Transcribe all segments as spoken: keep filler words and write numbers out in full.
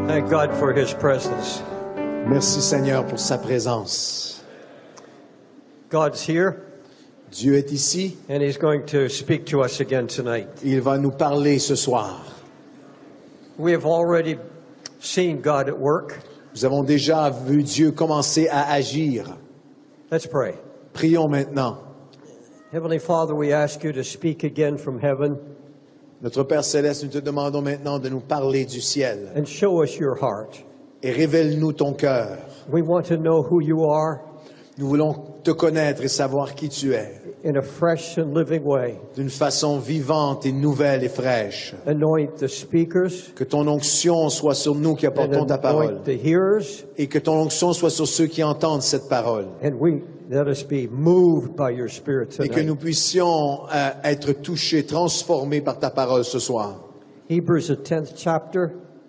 Thank God for His presence. Merci Seigneur pour sa présence. God's here, Dieu est ici. and He's going to speak to us again tonight. Il va nous parler ce soir. We have already seen God at work. Nous avons déjà vu Dieu commencer à agir. Let's pray. Prions maintenant. Heavenly Father, we ask you to speak again from heaven Notre Père Céleste, nous te demandons maintenant de nous parler du ciel. and show us your heart. Et révèle-nous ton cœur. We want to know who you are Nous voulons te connaître et savoir qui tu es. in a fresh and living way. D'une façon vivante et nouvelle et fraîche. Anoint the speakers Que ton onction soit sur nous qui and apportons ta parole. anoint the hearers, Et que ton onction soit sur ceux qui entendent cette parole. and we let us be moved by your Spirit Et que tonight. nous puissions euh, être touchés, transformés par ta parole ce soir. Hebrews, the tenth chapter,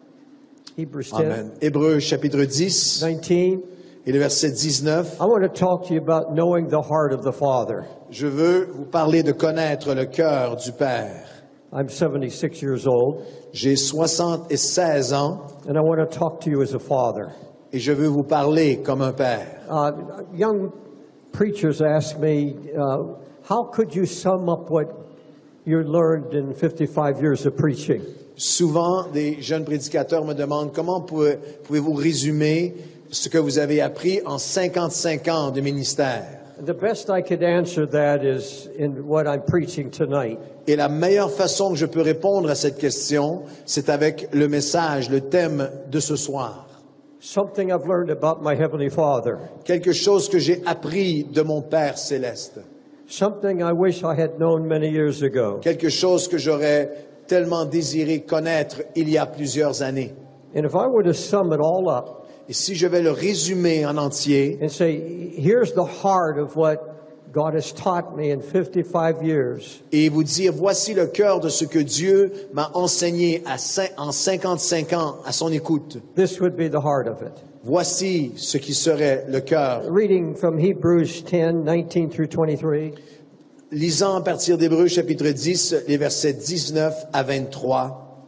Hebrews ten, Amen. Hébreux chapitre dix nineteen. et le verset dix-neuf. I want to talk to you about knowing the heart of the Father. Je veux vous parler de connaître le cœur du Père. I'm seventy-six years old, J'ai soixante-seize ans and I want to talk to you as a father. et je veux vous parler comme un père. Uh, young preachers ask me, uh, how could you sum up what you learned in fifty-five years of preaching? Souvent, des jeunes prédicateurs me demandent comment pouvez- pouvez-vous résumer ce que vous avez appris en cinquante-cinq ans de ministère. The best I could answer that is in what I'm preaching tonight. Et la meilleure façon que je peux répondre à cette question, c'est avec le message, le thème de ce soir. Something I've learned about my Heavenly Father. Quelque chose que j'ai appris de mon Père céleste. Something I wish I had known many years ago. Quelque chose que j'aurais tellement désiré connaître il y a plusieurs années. And if I were to sum it all up Et si je vais le résumer en entier and say, here's the heart of what God has taught me in fifty-five years, et vous dire, voici le cœur de ce que Dieu m'a enseigné à cin- en cinquante-cinq ans à son écoute. this would be the heart of it. Voici ce qui serait le cœur. Reading from Hebrews ten, nineteen through twenty-three. Lisant à partir d'Hébreux chapitre dix, les versets dix-neuf à vingt-trois.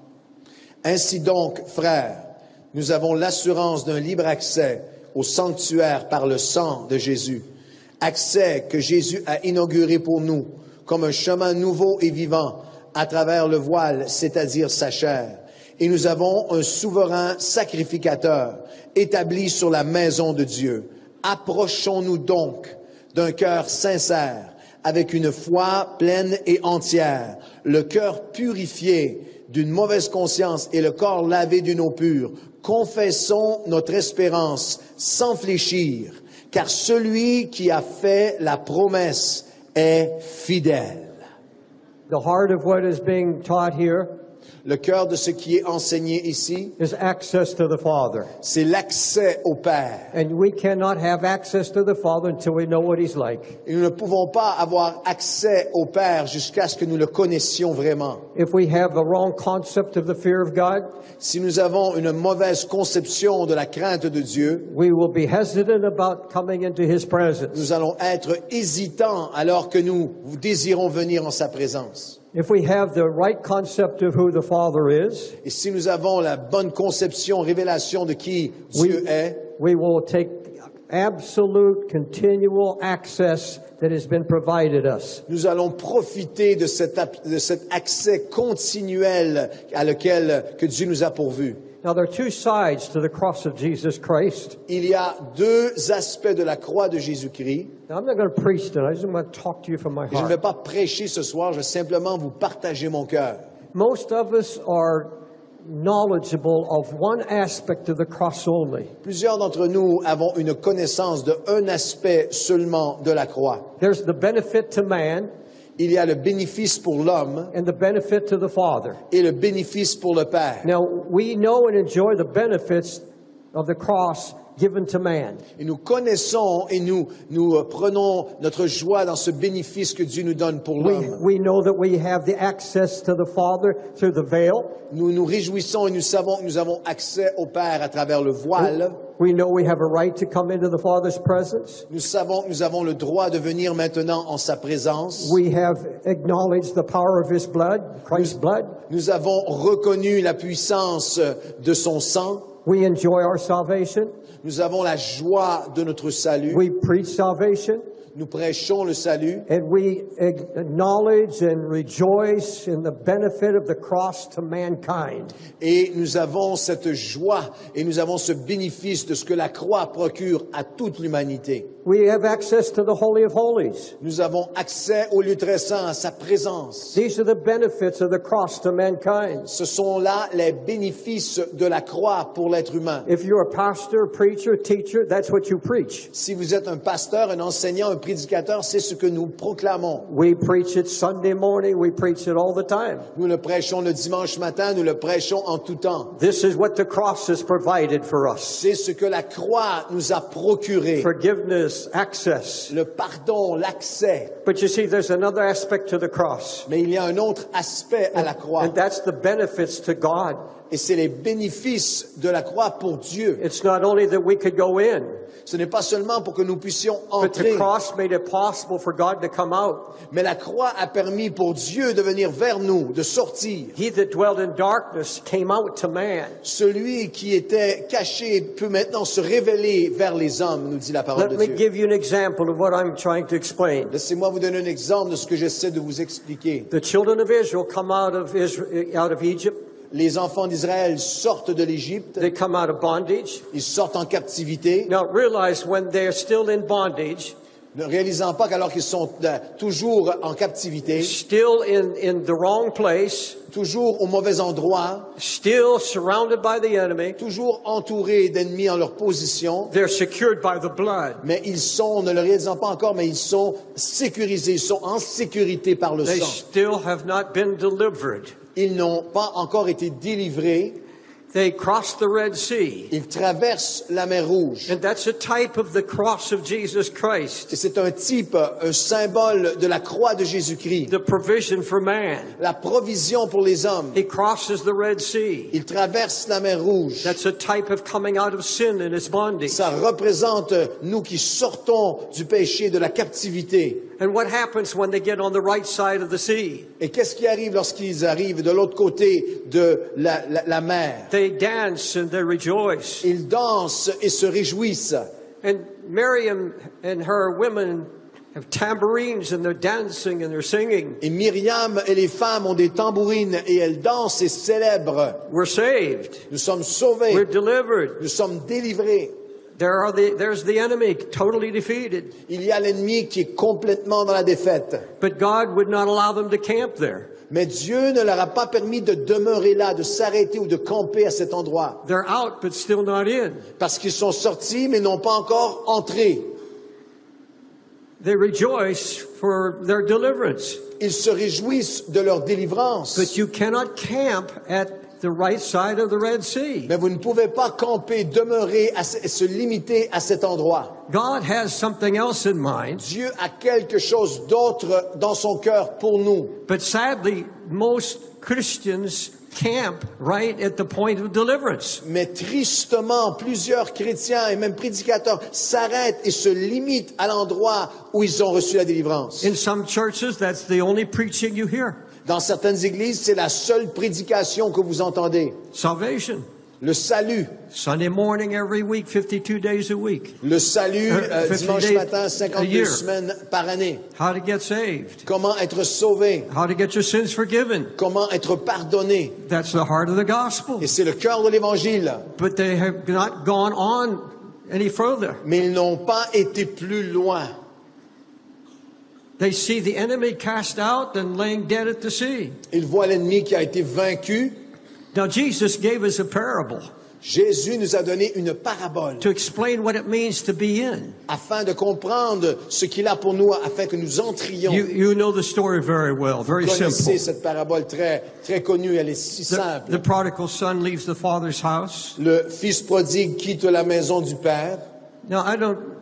Ainsi donc, frères, nous avons l'assurance d'un libre accès au sanctuaire par le sang de Jésus. Accès que Jésus a inauguré pour nous comme un chemin nouveau et vivant à travers le voile, c'est-à-dire sa chair. Et nous avons un souverain sacrificateur établi sur la maison de Dieu. Approchons-nous donc d'un cœur sincère, avec une foi pleine et entière, le cœur purifié d'une mauvaise conscience et le corps lavé d'une eau pure. Confessons notre espérance sans fléchir, car celui qui a fait la promesse est fidèle. The heart of what is being taught here Le cœur de ce qui est enseigné ici, is access to the Father. c'est l'accès au Père. And we cannot have access to the Father until we know what He's like. Et nous ne pouvons pas avoir accès au Père jusqu'à ce que nous le connaissions vraiment. If we have the wrong concept of the fear of God, Si nous avons une mauvaise conception de la crainte de Dieu, we will be hesitant about coming into His presence. nous allons être hésitants alors que nous désirons venir en sa présence. If we have the right concept of who the Father is, Et si nous avons la bonne conception, révélation de qui Dieu we, est, we will take absolute, continual access that has been provided us. nous allons profiter de cet, ap- de cet accès continuel à lequel que Dieu nous a pourvu. Now, there are two sides to the cross of Jesus Christ. Il y a deux aspects de la croix de Jésus-Christ. Now, I'm not going to preach tonight. I just want to talk to you from my Et je ne vais heart. pas prêcher ce soir, je vais simplement vous partager mon cœur. Most of us are knowledgeable of one aspect of the cross only. Plusieurs d'entre nous avons une connaissance de un aspect seulement de la croix. There's the benefit to man Il y a le bénéfice pour l'homme and the benefit to the Father. et le bénéfice pour le Père. Now, we know and enjoy the benefits of the cross given to man. Et nous connaissons et nous, nous euh, prenons notre joie dans ce bénéfice que Dieu nous donne pour We, l'homme. we know that we have the access to the Father through the veil. Nous nous réjouissons et nous savons que nous avons accès au Père à travers le voile. We know we have a right to come into the Father's presence. Nous savons que nous avons le droit de venir maintenant en sa présence. We have acknowledged the power of His blood, Christ's blood. Nous avons reconnu la puissance de son sang. We enjoy our salvation. Nous avons la joie de notre salut. We preach salvation. Nous prêchons le salut. And we acknowledge and rejoice in the benefit of the cross to mankind. Et nous avons cette joie et nous avons ce bénéfice de ce que la croix procure à toute l'humanité. We have access to the Holy of Holies. Nous avons accès au lieu très saint, à sa présence. These are the benefits of the cross to mankind. Ce sont là les bénéfices de la croix pour l'être humain. If you're a pastor, preacher, teacher, that's what you preach. Si vous êtes un pasteur, un enseignant, un prédicateur, c'est ce que nous proclamons. We preach it Sunday morning, we preach it all the time. Nous le prêchons le dimanche matin, nous le prêchons en tout temps. This is what the cross has provided for us. C'est ce que la croix nous a procuré. Forgiveness, access. Le pardon, l'accès. But you see, there's another aspect to the cross. Mais il y a un autre aspect à la croix. And that's the benefits to God. Et c'est les bénéfices de la croix pour Dieu. It's not only that we could go in, Ce n'est pas seulement pour que nous puissions but the entrer, cross made it possible for God to come out. mais la croix a permis pour Dieu de venir vers nous, de sortir. He that dwelt in darkness came out to man. Celui qui était caché peut maintenant se révéler vers les hommes, nous dit la parole Let de me Dieu. give you an example of what I'm trying to explain. Laissez-moi vous donner un exemple de ce que j'essaie de vous expliquer. The children of Israel come out of Israel, out of Egypt. Les enfants d'Israël sortent de l'Égypte, They come out of bondage. ils sortent en captivité, Now realize when they're still in bondage, ne réalisant pas qu'alors qu'ils sont euh, toujours en captivité, still in, in the wrong place, toujours au mauvais endroit, still surrounded by the enemy, toujours entourés d'ennemis en leur position, they're secured by the blood. mais ils sont, ne le réalisant pas encore, mais ils sont sécurisés, ils sont en sécurité par le They sang. still have not been delivered. Ils n'ont pas encore été délivrés, They crossed the Red Sea. ils traversent la mer Rouge. And that's a type of the cross of Jesus Christ, Et c'est un type, un symbole de la croix de Jésus-Christ, the provision for man. la provision pour les hommes. He crosses the Red Sea. Ils traversent la mer Rouge. That's a type of coming out of sin and its bondage. Ça représente nous qui sortons du péché, de la captivité. And what happens when they get on the right side of the sea? Et qu'est-ce qui arrive lorsqu'ils arrivent de l'autre côté de la, la, la mer? They dance and they rejoice. Ils dansent et se réjouissent. And Miriam and her women have tambourines and they're dancing and they're singing. Et Myriam et les femmes ont des tambourines et elles dansent et célèbrent. We're saved. Nous sommes sauvés. We're delivered. Nous sommes délivrés. There are the, there's the enemy, totally defeated. Il y a l'ennemi qui est complètement dans la défaite. But God would not allow them to camp there. Mais Dieu ne leur a pas permis de demeurer là, de s'arrêter ou de camper à cet endroit. They're out, but still not in. Parce qu'ils sont sortis, mais n'ont pas encore entré. They rejoice for their deliverance. Ils se réjouissent de leur délivrance. But you cannot camp at the right side of the Red Sea. Mais vous ne pouvez pas camper, demeurer, à se, se limiter à cet endroit. God has something else in mind. Dieu a quelque chose d'autre dans son cœur pour nous. But sadly, most Christians camp right at the point of deliverance. Mais tristement, plusieurs chrétiens et même prédicateurs s'arrêtent et se limitent à l'endroit où ils ont reçu la délivrance. In some churches, that's the only preaching you hear. Dans certaines églises, c'est la seule prédication que vous entendez. Salvation. Le salut. Sunday morning every week, fifty-two days a week. Le salut euh, fifty dimanche days matin, a cinquante-deux year. semaines par année. How to get saved. Comment être sauvé. How to get your sins forgiven. Comment être pardonné. That's the heart of the gospel. Et c'est le cœur de l'Évangile. But they have not gone on any further. Mais ils n'ont pas été plus loin. They see the enemy cast out and laying dead at the sea. Ils voient l'ennemi qui a été vaincu. Now Jesus gave us a parable Jésus nous a donné une parabole to explain what it means to be in. afin de comprendre ce qu'il a pour nous, afin que nous entrions. You, you know the story very well, very Vous connaissez simple. cette parabole très, très connue, elle est si The, simple. the prodigal son leaves the father's house. Le fils prodigue quitte la maison du père. Now, I don't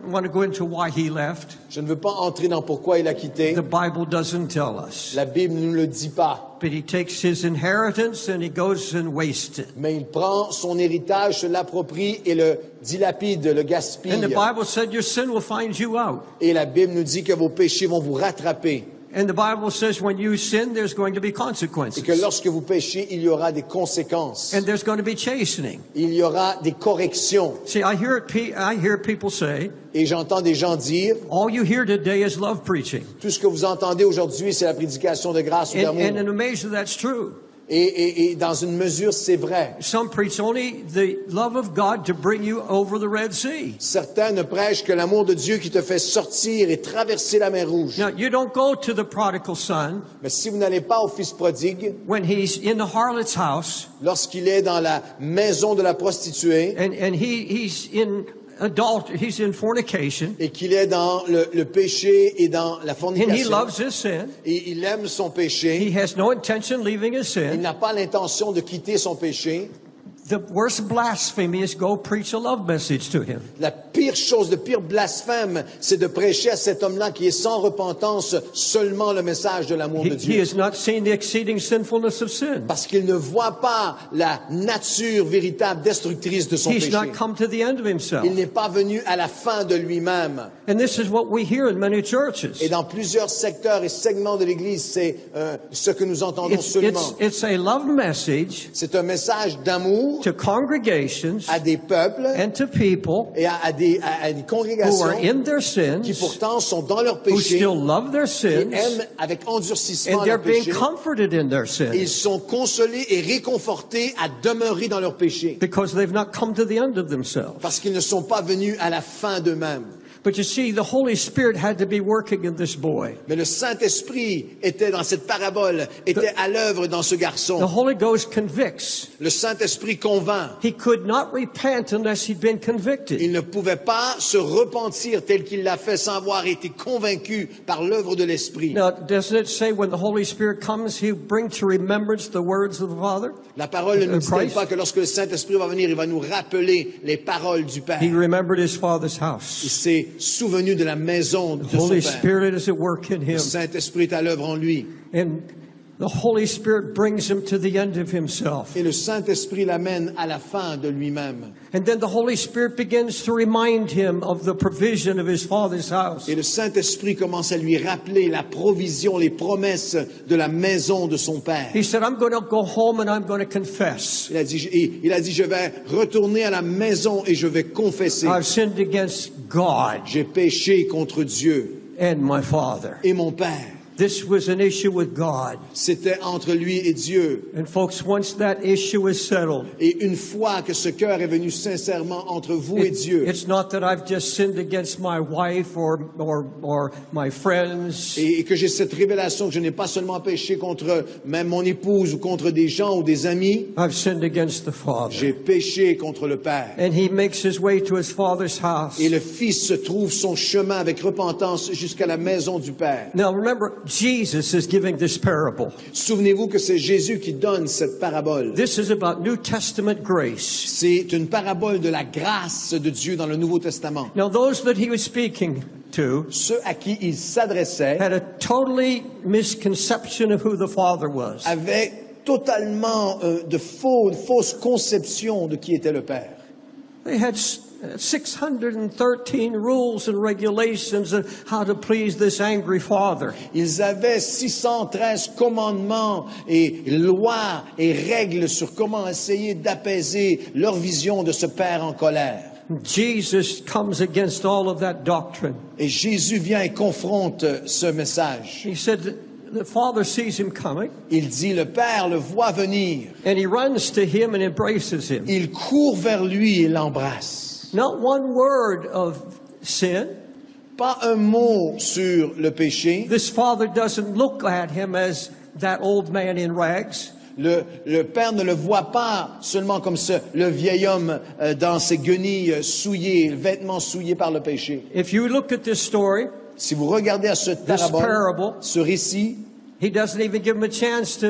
want to go into why he left. Je ne veux pas entrer dans pourquoi il a quitté. The Bible doesn't tell us. La Bible ne nous le dit pas. But he takes his inheritance and he goes and wastes it. Mais il prend son héritage, se l'approprie et le dilapide, le gaspille. And the Bible said your sin will find you out. Et la Bible nous dit que vos péchés vont vous rattraper. And the Bible says when you sin, there's going to be consequences. Et que lorsque vous péchez, il y aura des conséquences. And there's going to be chastening. Il y aura des corrections. See, I hear it, pe- I hear people say, Et j'entends des gens dire, all you hear today is love preaching. tout ce que vous entendez aujourd'hui, c'est la prédication de grâce ou And, d'amour. and in a measure, that's true. Et, et, et dans une mesure, c'est vrai. Some preach only the love of God to bring you over the Red Sea. Certains ne prêchent que l'amour de Dieu qui te fait sortir et traverser la mer Rouge. Now, you don't go to the prodigal son Mais si vous n'allez pas au fils prodigue, when he's in the harlot's house lorsqu'il est dans la maison de la prostituée and, and he, he's in adultery, he's in fornication, et qu'il est dans le, le péché et dans la and he fornication, loves his sin. et il aime son He péché, has no intention leaving his il sin. n'a pas l'intention de quitter son péché, The worst blasphemy is go preach a love message to him. la pire chose, le pire blasphème, c'est de prêcher à cet homme-là qui est sans repentance seulement le message de l'amour He, de he Dieu. has not seen the exceeding sinfulness of sin. Parce qu'il ne voit pas la nature véritable destructrice de son He's péché. not come to the end of himself. Il n'est pas venu à la fin de lui-même. And this is what we hear in many churches. Et dans plusieurs secteurs et segments de l'Église, c'est euh, ce que nous entendons It's, seulement. it's, it's a love message C'est un message d'amour to congregations à des peuples and to people et à, à des, à, à des who congrégations are in their qui sins, pourtant sont dans leur who péché still love their et sins, aiment avec endurcissement and they're leur being péché. comforted in their Ils sins sont consolés et réconfortés à demeurer dans leur péché because they've not come to the end of themselves. parce qu'ils ne sont pas venus à la fin d'eux-mêmes. But you see, the Holy Spirit had to be working in this boy. Mais le Saint-Esprit était dans cette parabole, était à l'œuvre dans ce The garçon. Holy Ghost convicts. Le Saint-Esprit convainc. He could not repent unless he'd been convicted. Il ne pouvait pas se repentir tel qu'il l'a fait sans avoir été convaincu par l'œuvre de l'Esprit. Now, doesn't it say when the Holy Spirit comes, he'll bring to remembrance the words of the Father? La parole ne nous dit-elle Christ. pas que lorsque le Saint-Esprit va venir, il va nous rappeler les paroles du Père. He remembered his Father's Il house. s'est souvenu de la maison de The son Holy Père. Spirit is at work in Le him. Saint-Esprit est à l'œuvre en lui. And the Holy Spirit brings him to the end of himself. Et le Saint-Esprit l'amène à la fin de lui-même. And then the Holy Spirit begins to remind him of the provision of his Father's house. Et le Saint-Esprit commence à lui rappeler la provision, les promesses de la maison de son Père. He said, I'm going to go home and I'm going to confess. Il a dit, et il a dit, je vais retourner à la maison et je vais confesser. I've sinned against God J'ai péché contre Dieu and my Father. et mon Père. This was an issue with God. C'était entre lui et Dieu. And folks, once that issue is settled, Et une fois que ce cœur est venu sincèrement entre vous et it- Dieu, it's not that I've just sinned against my wife or, or, or my friends. et que j'ai cette révélation que je n'ai pas seulement péché contre même mon épouse ou contre des gens ou des amis, I've sinned against the Father. j'ai péché contre le Père. And he makes his way to his Father's house. Et le Fils se trouve son chemin avec repentance jusqu'à la maison du Père. Now remember, Jesus is giving this parable. Souvenez-vous que c'est Jésus qui donne cette parabole. This is about New Testament grace. C'est une parabole de la grâce de Dieu dans le Nouveau Testament. Now those that he was speaking to Ceux à qui il s'adressait had a totally misconception of who the Father was. avaient totalement euh, de faux, de fausses conceptions de qui était le Père. They had s- six hundred thirteen rules and regulations on how to please this angry father. Ils avaient six cent treize commandements et lois et règles sur comment essayer d'apaiser leur vision de ce Père en colère. Jesus comes against all of that doctrine. Et Jésus vient et confronte ce message. He said that the father sees him coming, Il dit, le Père le voit venir. and he runs to him and embraces him. Il court vers lui et l'embrasse. Not one word of sin. Pas un mot sur le péché. This father doesn't look at him as that old man in rags. Le, le Père ne le voit pas seulement comme ce, le vieil homme euh, dans ses guenilles euh, souillées, vêtements souillés par le péché. If you look at this story, Si vous regardez à ce parabole, parable, ce récit, he doesn't even give him a chance to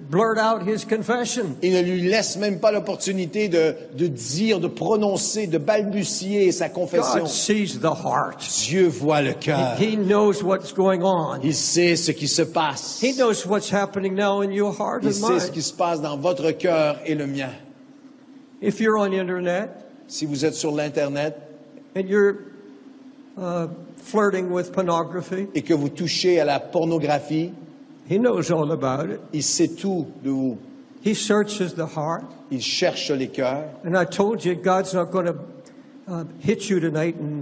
blurt out his confession. Il ne lui laisse même pas l'opportunité de, de dire, de prononcer, de balbutier sa confession. God sees the heart. Dieu voit le cœur. He knows what's going on. Il sait ce qui se passe. He knows what's happening now in your heart Il and sait ce qui mine. se passe dans votre cœur et le mien. If you're on the internet Si vous êtes sur l'Internet and you're uh, flirting with pornography, et que vous touchez à la pornographie, he knows all about it. il sait tout de vous. He searches the heart. Il cherche les cœurs. And I told you, God's not going to uh, hit you tonight and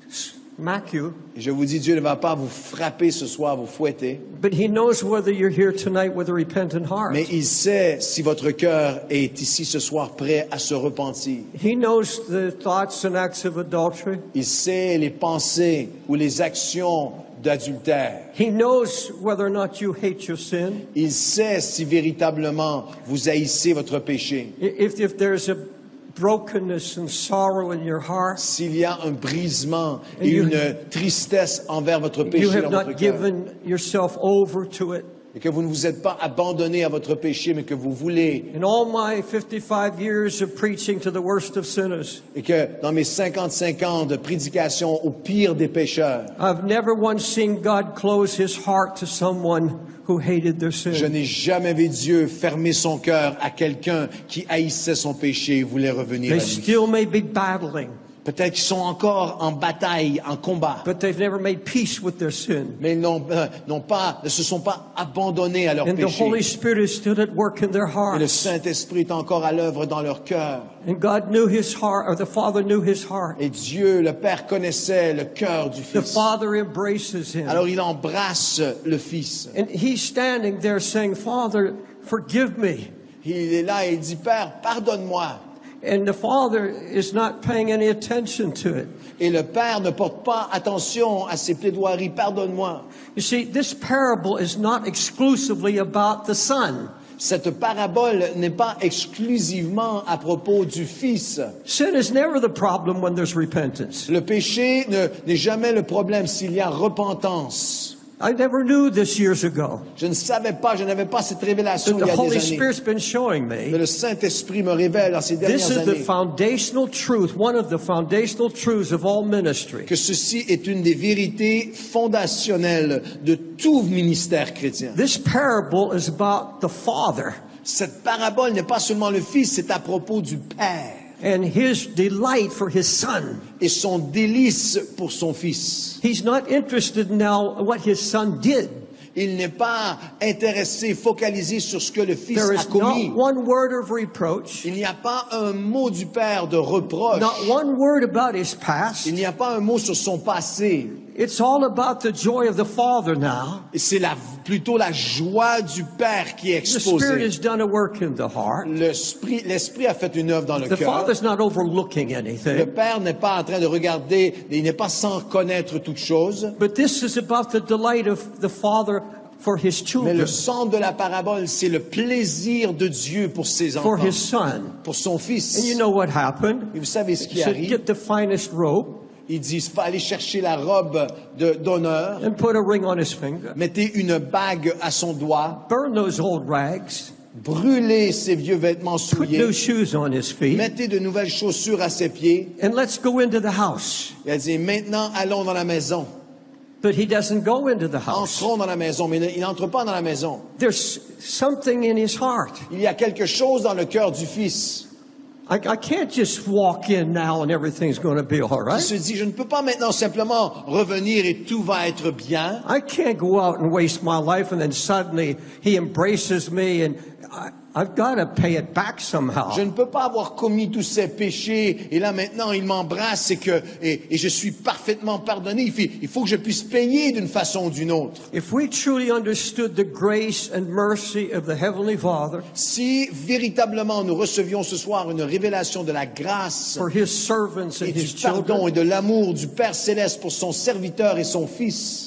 smack you. Et je vous dis, Dieu ne va pas vous frapper ce soir, vous fouetter. But he knows whether you're here tonight with a repentant heart. Mais il sait si votre cœur est ici ce soir prêt à se repentir. He knows the thoughts and acts of adultery. Il sait les pensées ou les actions d'adultère. He knows whether or not you hate your sin. Il sait si véritablement vous haïssez votre péché. If, if there's a brokenness and sorrow in your heart, S'il y a un brisement et You- une tristesse envers votre you péché have dans votre not cœur, given yourself over to it. et que vous ne vous êtes pas abandonné à votre péché, mais que vous voulez, In all my fifty-five years of preaching to the worst of sinners, et que dans mes cinquante-cinq ans de prédication au pire des pécheurs, I've never once seen God close his heart to someone who hated their je sin. n'ai jamais vu Dieu fermer son cœur à quelqu'un qui haïssait son péché et voulait revenir à They lui. still may be battling, Peut-être qu'ils sont encore en bataille, en combat, but they've never made peace with their sin. mais ils n'ont euh, n'ont pas, ne se sont pas abandonnés à leur And the péché. Holy Spirit is still at work in their Et le hearts. Saint-Esprit est encore à l'œuvre dans leur cœur. And God knew his heart, or the Father knew his heart. Et Dieu, le Père, connaissait le cœur du The Fils. Father embraces him. Alors il embrasse le Fils. And he's standing there saying, Father, forgive me. Il est là et il dit, Père, pardonne-moi. And the Father is not paying any attention to it. Et le Père ne porte pas attention à ses plaidoiries, pardonne-moi. You see, this parable is not exclusively about the Son. Cette parabole n'est pas exclusivement à propos du Fils. Sin is never the problem when there's repentance. Le péché ne- n'est jamais le problème s'il y a repentance. I never knew this years ago. Je ne savais pas, je n'avais pas cette révélation But il y the a Holy des années. Spirit's been showing Mais me le Saint-Esprit me révèle dans ces this dernières is the années foundational truth, one of the foundational truths of all ministry. que ceci est une des vérités fondationnelles de tout ministère chrétien. This parable is about the Father Cette parabole n'est pas seulement le Fils, c'est à propos du Père and his delight for his Son. et son délice pour son Fils. He's not interested now what his Son did. Il n'est pas intéressé, focalisé sur ce que le Fils There a is commis. not one word of reproach, Il n'y a pas un mot du Père de reproche. not one word about his past. Il n'y a pas un mot sur son passé. It's all about the joy of the Father now. Et c'est la, plutôt la joie du Père qui est The Spirit exposée. has done a work in the heart. L'Esprit, l'Esprit a fait une œuvre dans le The cœur. Father's not overlooking Le anything. Père n'est pas en train de regarder, il n'est pas sans connaître toute chose. But this is about the delight of the Father for his Mais children, le centre de la parabole, c'est le plaisir de Dieu pour ses for enfants, his Son. pour son Fils. And you know what happened? Et vous savez ce He qui said, arrive? get the finest robe Il dit, il faut aller chercher la robe de- d'honneur, and put a ring on his finger. mettez une bague à son doigt, Burn those old rags. brûlez ses vieux vêtements Put new souillés, shoes on his feet. mettez de nouvelles chaussures à ses pieds. And let's go into the house. Et elle dit, maintenant allons dans la maison. But he doesn't go into the house. Entrons dans la maison, mais il n'entre pas dans la maison. There's something in his heart. Il y a quelque chose dans le cœur du Fils I, I can't just walk in now and everything's going to be all qui right. se dit, je ne peux pas maintenant simplement revenir et tout va être bien. I can't go out and waste my life and then suddenly he embraces me and I, I've got to pay it back somehow. Je ne peux pas avoir commis tous ces péchés et là maintenant il m'embrasse et que et, et je suis parfaitement pardonné. Il faut, il faut que je puisse payer d'une façon ou d'une autre. If we truly understood the grace and mercy of the Heavenly Father Si véritablement nous recevions ce soir une révélation de la grâce for His servants et and du His pardon children, et de l'amour du Père céleste pour son serviteur et son Fils,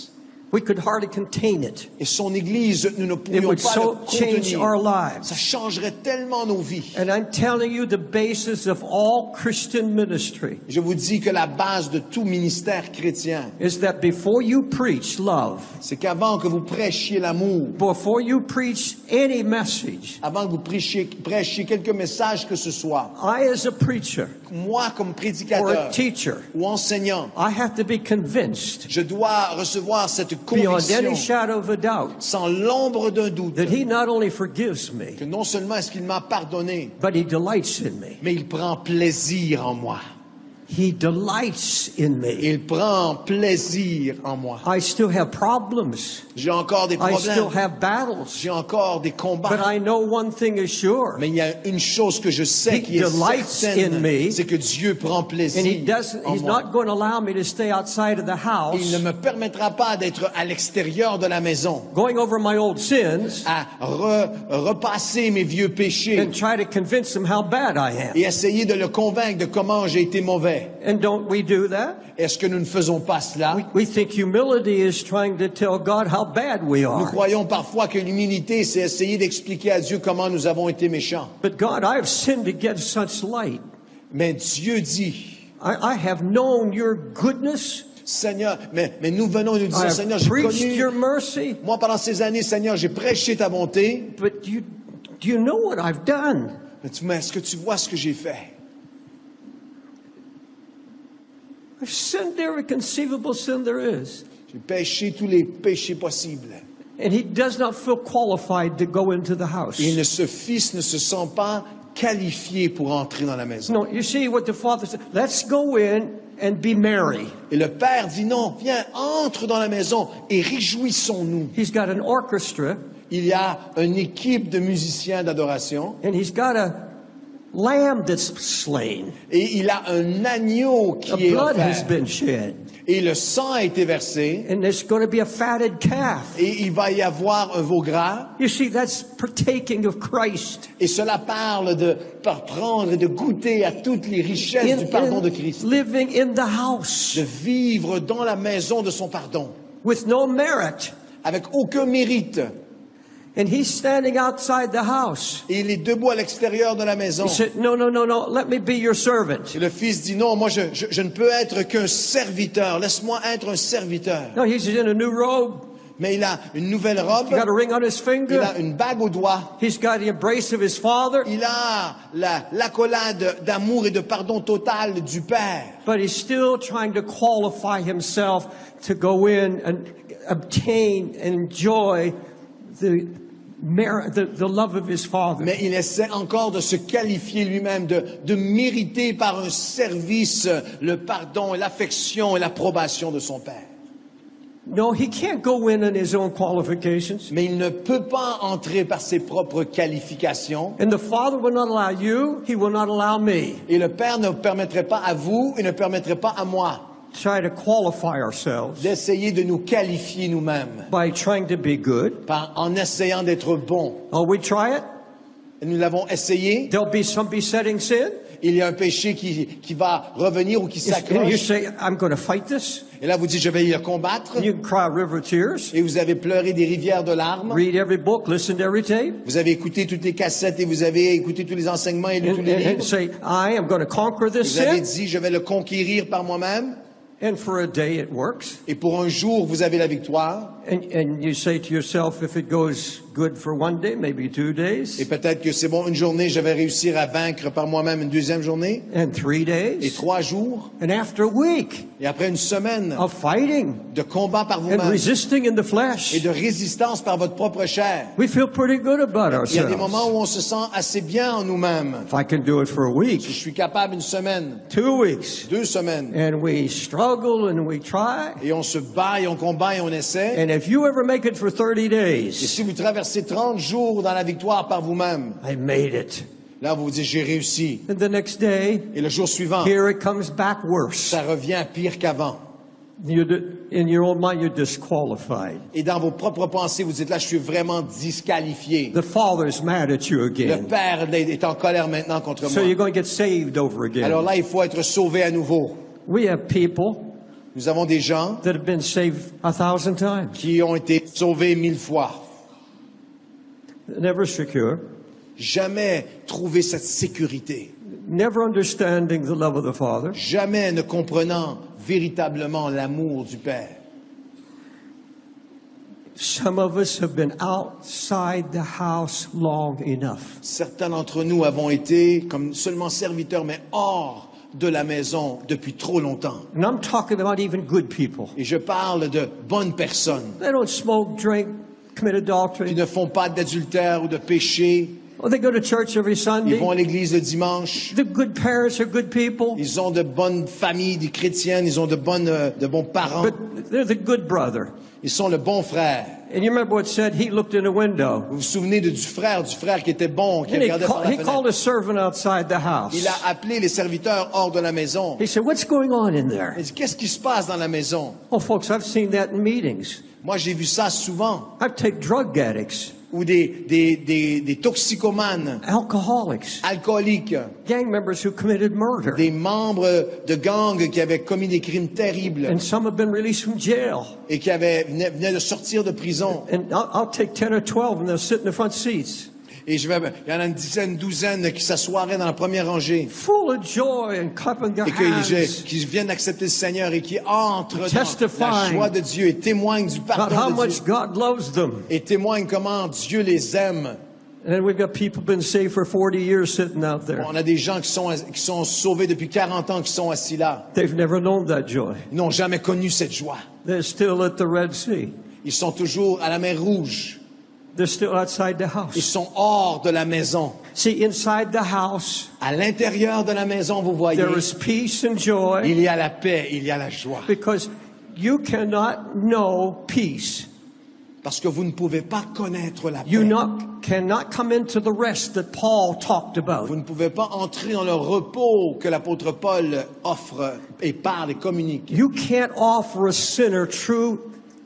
We could hardly contain it. Et son Église, nous ne It pourrions would pas so le change contenir. our Ça lives. changerait tellement nos vies. And I'm telling you, the basis of all Christian ministry Je vous dis que la base de tout ministère chrétien, is that before you preach love, c'est qu'avant que vous prêchiez l'amour, before you preach any message, avant que vous prêchiez, prêchiez quelque message que ce soit, I as a preacher moi comme or prédicateur a teacher, ou enseignant, I have to be convinced je dois recevoir cette beyond conviction any shadow of a doubt sans l'ombre d'un doute that he not only forgives me, que non seulement est-ce qu'il m'a pardonné, but he delights in me. mais il prend plaisir en moi. He delights in me. Il prend plaisir en moi. I still have problems. J'ai encore des I still problèmes. have battles. J'ai encore des But combats. I know one thing is sure. Mais il y a une chose que je sais He qui est delights in certaine, me. c'est que Dieu prend And he plaisir doesn't, en he's moi. not going to allow me to stay outside of the Il ne house me permettra pas d'être à l'extérieur de la maison, going over my old sins à re- repasser mes vieux péchés and try to convince him how bad I am. et essayer de le convaincre de comment j'ai été mauvais. And don't we do that? Est-ce que nous ne faisons pas cela? We, we think humility is trying to tell God how bad we Nous are. croyons parfois que l'humilité, c'est essayer d'expliquer à Dieu comment nous avons été méchants. But God, I have sinned against such light. Mais Dieu dit, I, I have known your goodness. Seigneur, mais, mais nous venons et nous I disons, have Seigneur, j'ai preached connu, your mercy. moi pendant ces années, Seigneur, j'ai prêché ta bonté. But you, do you know what I've done? Mais tu- mais est-ce que tu vois ce que j'ai fait? I've sinned every conceivable sin there is. J'ai péché tous les péchés possibles. And he does not feel qualified to go into the house. Et ne, ce fils ne se sent pas qualifié pour entrer dans la maison. No, you see what the father said. Let's go in and be merry. Et le père dit non, viens, entre dans la maison et réjouissons-nous. He's got an orchestra Il y a une équipe de musiciens d'adoration and he's got a lamb that's slain. et il a un agneau The qui est blood has offert. been shed. Et le sang a été versé And there's going to be a fatted calf. et il va y avoir un veau gras. You see, that's partaking of Christ. Et cela parle de par prendre et de goûter à toutes les richesses In- du pardon de in Christ. living in the house De vivre dans la maison de son pardon. with no merit. Avec aucun mérite. And he's standing outside the house. Et il est debout à l'extérieur de la maison. He said, no, no, no, no, let me be your servant. Et le fils dit non, moi je, je, je ne peux être qu'un serviteur. Laisse-moi être un serviteur. No, he's in a new robe. Mais il a une nouvelle robe. He's got a ring on his Il finger. a une bague au doigt. He's got the embrace of his father. Il a la, l'accolade d'amour et de pardon total du Père. But he's still trying to qualify himself to go in and obtain and enjoy the merit, the, the love of his father. Mais il essaie encore de se qualifier lui-même, de, de mériter par un service le pardon, l'affection et l'approbation de son Père. No, he can't go in on his own qualifications. Mais il ne peut pas entrer par ses propres qualifications. And the Father will not allow you, he will not allow me Et le Père ne permettrait pas à vous et ne permettrait pas à moi to try to qualify ourselves d'essayer de nous qualifier nous-mêmes by trying to be good. par, en essayant d'être bons. Oh, we try it. Et nous l'avons essayé. There'll be some besetting sin. Il y a un péché qui, qui va revenir ou qui And you s'accroche. say, I'm going to fight this. Et là, vous dites, je vais le combattre. And you can cry a river of tears. Et vous avez pleuré des rivières de larmes. Read every book, listen to every tape. Vous avez écouté toutes les cassettes et vous avez écouté tous les enseignements et lu tous And, les and, and livres. say, I am going to conquer this Vous avez sin. dit, je vais le conquérir par moi-même. And for a day it works. Et pour un jour, vous avez la victoire. And, and you say to yourself, if it goes good for one day, maybe two Et days, peut-être que c'est bon, une journée, je vais réussir à vaincre par moi-même une deuxième journée. and three Et days, trois jours. and after a week Et après une semaine of fighting de combat par and vous-même. resisting in the Et flesh, de résistance par votre propre chair. we feel pretty good about Il y a des moments ourselves. où on se sent assez bien en nous-mêmes. If I can do it for a Je week, suis capable une semaine, two weeks, deux semaines. and we struggle and we try, Et on se bat et on combat et on essaie. and if you ever make it for thirty Et days, si vous traversez trente jours dans la victoire par vous-même, I made it. là vous vous dites j'ai réussi. And the next day, Et le jour suivant, here it comes back worse. ça revient pire qu'avant. You d- in your own mind, you're disqualified. Et dans vos propres pensées, vous dites là je suis vraiment disqualifié. The Father's mad at you Le again. Père est en colère maintenant contre So moi. you're going to get saved over Alors again. là, il faut être sauvé à nouveau. We have people Nous avons des gens that have been saved a thousand times, qui ont été sauvés mille fois. never secure, Jamais trouvé cette sécurité. never understanding the love of the Father. Jamais ne comprenant véritablement l'amour du Père. Some of us have been outside the house long enough. Certains d'entre nous avons été comme seulement serviteurs, mais hors de la maison depuis trop longtemps. And I'm talking about even good people. Et je parle de bonnes personnes They don't smoke, drink, commit qui adultery. ne font pas d'adultère ou de péché. Well, they go to church every Ils Sunday. vont à l'église le dimanche. The good parents are good people, Ils ont de bonnes familles, des chrétiennes. Ils ont de, bonnes, euh, de bons parents. but they're the good brother. Ils sont le bon frère. And you remember what it said? He looked in a window. Vous vous souvenez de, du frère, du frère qui était bon, qui And he, regardait par call, la he called fenêtre. a servant outside the house. Il a appelé les serviteurs hors de la maison. He said, "What's going on in there?" Il dit, qu'est-ce qui se passe dans la maison? Oh, folks, I've seen that in meetings. Moi, j'ai vu ça souvent. I've taken drug addicts, Ou des, des, des, des toxicomanes, alcoholics, alcooliques, gang members who committed murder. des membres de gangs qui avaient commis des crimes terribles And some have been released from jail. et qui avaient, venaient, venaient de sortir de prison. And I'll, I'll take ten or twelve and they'll sit in the front seats, Et je vais, il y en a une dizaine, une douzaine qui s'assoiraient dans la première rangée full of joy and clapping their et que, hands qui viennent d'accepter le Seigneur et qui entrent dans la Testifying joie de Dieu et témoignent du about how pardon de Dieu much God loves them. et témoignent comment Dieu les aime. And then we've got people been saved for forty years sitting out there. On a des gens qui sont, qui sont sauvés depuis quarante ans qui sont assis là. They've never known that joy. Ils n'ont jamais connu cette joie. They're still at the Red Sea. Ils sont toujours à la mer Rouge. They're still outside the Ils house. sont hors de la maison. See, inside the house, À l'intérieur de la maison, vous voyez, there is peace and joy il y a la paix, il y a la joie. because you cannot know peace. Parce que vous ne pouvez pas connaître la You paix. not, cannot come into the rest that Paul talked Vous about. ne pouvez pas entrer dans le repos que l'apôtre Paul offre et parle et communique. You can't offer a sinner true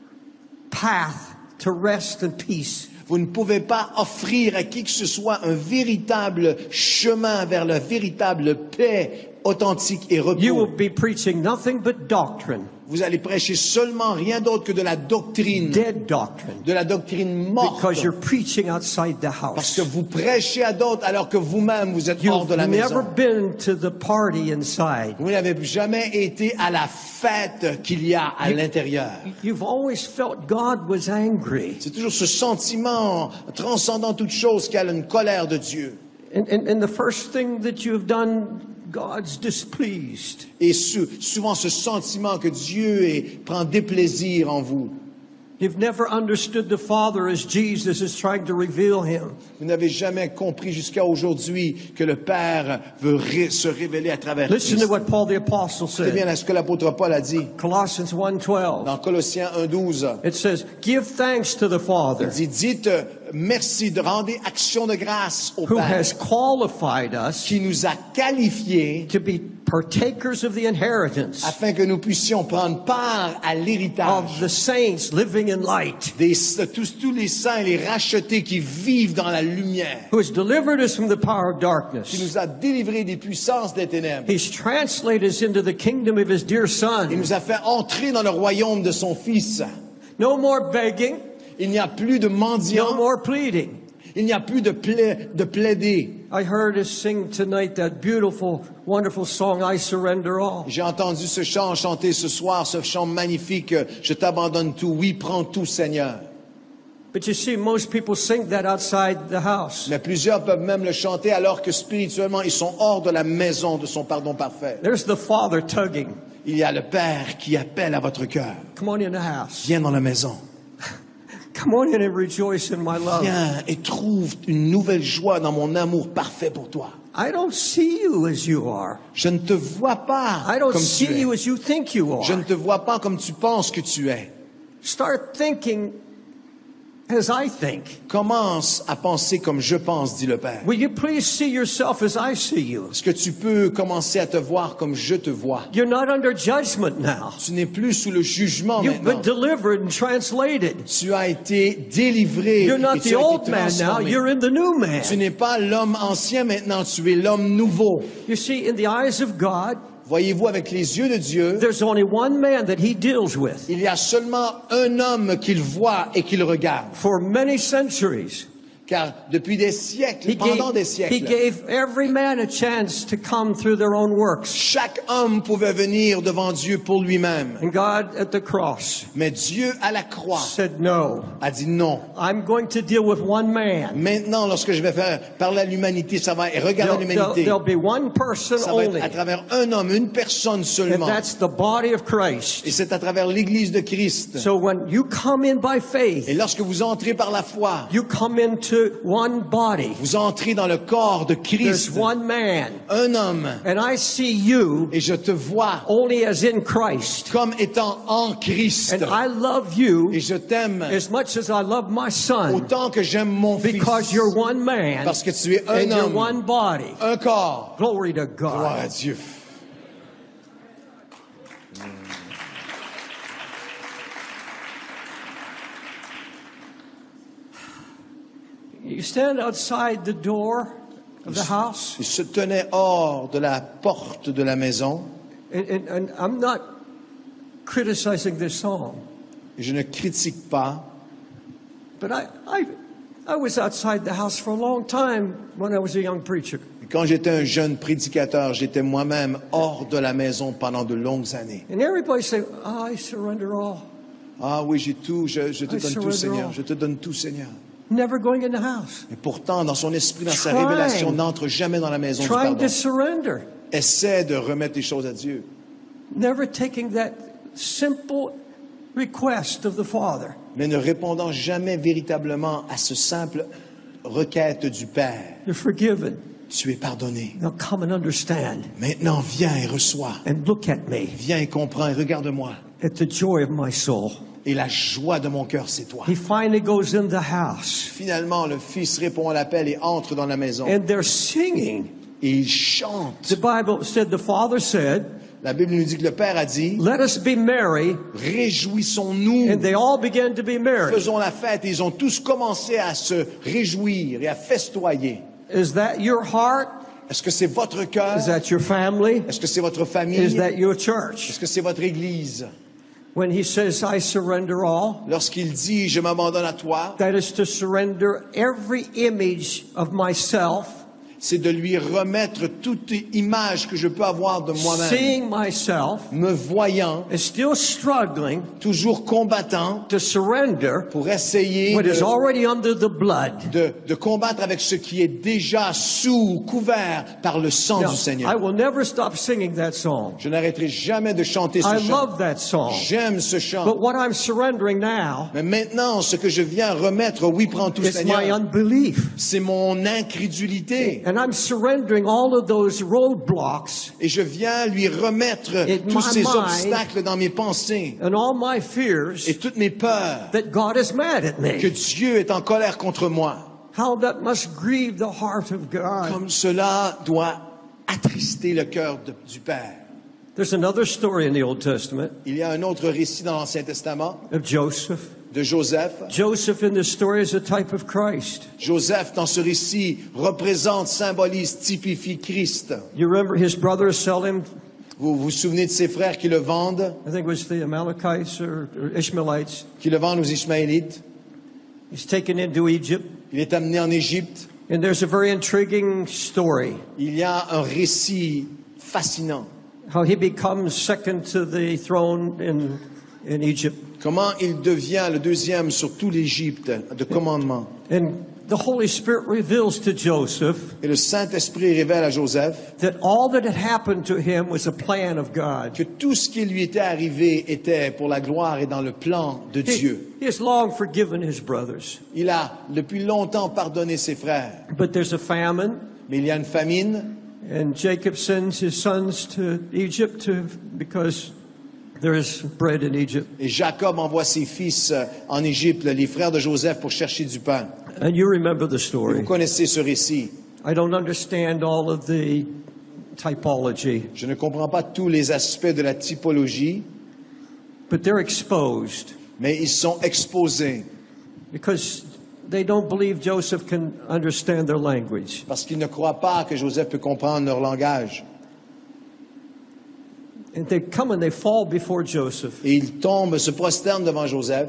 path to rest and peace. Vous ne pouvez pas offrir à qui que ce soit un véritable chemin vers la véritable paix authentique et You will repos. be preaching nothing but doctrine, Vous allez prêcher seulement rien d'autre que de la doctrine, dead doctrine, de la doctrine morte. because you're preaching outside the Parce house. que vous prêchez à d'autres alors que vous-même vous êtes hors You've de la never maison. been to the party inside. Vous n'avez jamais été à la fête qu'il y a à l'intérieur. You've always felt God was angry. C'est toujours ce sentiment transcendant toute chose qu'il y a une colère de Dieu. And, and, and the first thing that you have done, God's displeased. Et sou- souvent ce sentiment que Dieu est- prend déplaisir en vous. You've never understood the Father as Jesus is trying to reveal Him. Vous n'avez jamais compris jusqu'à aujourd'hui que le Père veut ré- se révéler à travers Listen Christ. to what Paul the Apostle C'est bien said. à ce que l'apôtre Paul a dit Colossians one twelve. dans Colossiens un douze. It says, "Give thanks to the Father Il dit, dites euh, merci, de rendre action de grâce au who Père has qualified us qui nous a qualifiés to be partakers of the inheritance afin que nous puissions prendre part à of l'héritage the saints living in light, des, de tous, tous les saints et les rachetés qui vivent dans la lumière, who has delivered us from the power of qui darkness. nous a délivrés des puissances des ténèbres. He's translated us into the kingdom of His dear Il Son. nous a fait entrer dans le royaume de son Fils. No more begging, Il n'y a plus de no mendiants, more pleading. il n'y a plus de, pla- de plaider. I heard us sing tonight that beautiful, wonderful song, I Surrender All. J'ai entendu ce chant chanter ce soir, ce chant magnifique, je t'abandonne tout, oui, prends tout, Seigneur. But you see, most people sing that outside the house. Mais plusieurs peuvent même le chanter alors que spirituellement, ils sont hors de la maison de son pardon parfait. There's the Father tugging. Il y a le Père qui appelle à votre cœur. Come on in the house. Viens dans la maison. Come on in and rejoice in my love. Viens et trouve une nouvelle joie dans mon amour parfait pour toi. I don't see you as you are. Je ne te vois pas I don't comme see tu es. you as you think you Je ne are. te vois pas comme tu penses que tu es. Start thinking as I think. Commence à penser comme je pense, dit le Père. Will you please see yourself as I see you? Est-ce que tu peux commencer à te voir comme je te vois? You're not under judgment now. Tu n'es plus sous le jugement You've been maintenant. delivered and translated. Tu as été délivré You're et not tu the as old été man now, transformé. you're in the new man. Tu n'es pas l'homme ancien maintenant, tu es l'homme nouveau. You see, in the eyes of God, Voyez-vous, avec les yeux de Dieu, there's only one man that he deals with. il y a seulement un homme qu'il voit et qu'il regarde. For many centuries, Car depuis des siècles, he pendant gave, des he siècles, gave every man a chance to come through their own works. chaque homme pouvait venir devant Dieu pour lui-même. And God at the cross Mais Dieu, à la croix, said, no, a dit non. I'm going to deal with one man. Maintenant, lorsque je vais faire parler à l'humanité, ça va, et regarder There'll, there'll, l'humanité, there'll be one person ça va être only, à travers un homme, une personne and seulement. that's the body of Christ. Et c'est à travers l'Église de Christ. So when you come in by Et faith, lorsque vous entrez par la foi, you come into one body. vous entrez dans le corps de There's Christ, one man, un homme, and I see you et je te vois only as in Christ. comme étant en Christ. And I love you Et je t'aime as much as I love my son, autant que j'aime mon fils. because you're one man Parce que tu es un and you're homme, one body. un corps. Glory to Gloire à God. Dieu. You stand outside the door of the house, Il se tenait hors de la porte de la maison. and, and, and I'm not criticizing this song, Et je ne critique pas, but I, I, I was outside the house for a long time when I was a young preacher. quand j'étais un jeune prédicateur, j'étais moi-même hors de la maison pendant de longues années. And everybody say, oh, I surrender all. Ah oui, j'ai tout, je, je te I donne tout, surrender Seigneur, all. je te donne tout, Seigneur. Never going in the house. Et pourtant, dans son esprit, dans sa Trying. révélation, n'entre jamais dans la maison du Trying pardon. to surrender. Essaie de remettre les choses à Dieu. Never taking that simple request of the Father. Mais ne répondant jamais véritablement à ce simple requête du Père. You're forgiven. Tu es pardonné. Now come and understand Maintenant, viens et reçois. and look at me. Viens et comprends et regarde-moi. At the joy of my soul. Et la joie de mon cœur, c'est toi. He finally goes in the house Finalement, le Fils répond à l'appel et entre dans la maison. and they're singing. Et il chante. The Bible said, the Father said, La Bible nous dit que le Père a dit, let us be merry. réjouissons-nous. And they all began to be merry. Faisons la fête. Et ils ont tous commencé à se réjouir et à festoyer. Is that your heart? Est-ce que c'est votre cœur? Is that your family? Est-ce que c'est votre Is famille? that your Est-ce church? que c'est votre église? When he says, I surrender all, Lorsqu'il dit, je m'abandonne à toi, that is to surrender every image of myself, c'est de lui remettre toute image que je peux avoir de moi-même. seeing myself, Me voyant, and still struggling toujours combattant to surrender pour essayer what is de, already under the blood. de, de combattre avec ce qui est déjà sous, couvert par le sang Now, du I Seigneur. will never stop singing that song. Je n'arrêterai jamais de chanter ce I chant. love that song. J'aime ce chant. But what I'm surrendering now Mais maintenant, ce que je viens remettre, oui, prends tout, is my Seigneur, unbelief. c'est mon incrédulité. And I'm surrendering all of those roadblocks Et je viens lui remettre In tous my ces mind, obstacles dans mes pensées and all my fears et toutes mes peurs that God is mad at que me. Dieu est en colère contre moi. How that must grieve the heart of God. Comme cela doit attrister le cœur de- du Père. There's another story in the Old Testament Il y a un autre récit dans l'Ancien Testament of Joseph. de Joseph. Joseph in this story is a type of Christ. Joseph, dans ce récit, représente, symbolise, typifie Christ. You remember his brothers sell him, Vous vous souvenez de ses frères qui le vendent, I think it was the Amalekites or, or Ishmaelites. qui le vendent aux Ismaélites. He's taken into Egypt. Il est amené en Égypte. And there's a very intriguing story Il y a un récit fascinant. how he becomes second to the throne in, in Egypt. Comment il devient le deuxième sur tout l'Égypte de commandement. And the Holy Spirit reveals to Joseph Et le Saint-Esprit révèle à Joseph that all that had happened to him was a plan of God. que tout ce qui lui était arrivé était pour la gloire et dans le plan de He, Dieu. he has long forgiven his brothers. Il a depuis longtemps pardonné ses frères. But there's a famine, Mais il y a une famine and Jacob sends his sons to Egypt to, because there is bread in Egypt. et Jacob envoie ses fils euh, en Égypte, les frères de Joseph, pour chercher du pain. And you remember the Et story. vous connaissez ce récit. I don't understand all of the typology, Je ne comprends pas tous les aspects de la typologie, but they're exposed mais ils sont exposés because they don't believe Joseph can understand their language. parce qu'ils ne croient pas que Joseph peut comprendre leur langage. And they come and they fall before Joseph. Et ils tombent, se prosternent devant Joseph.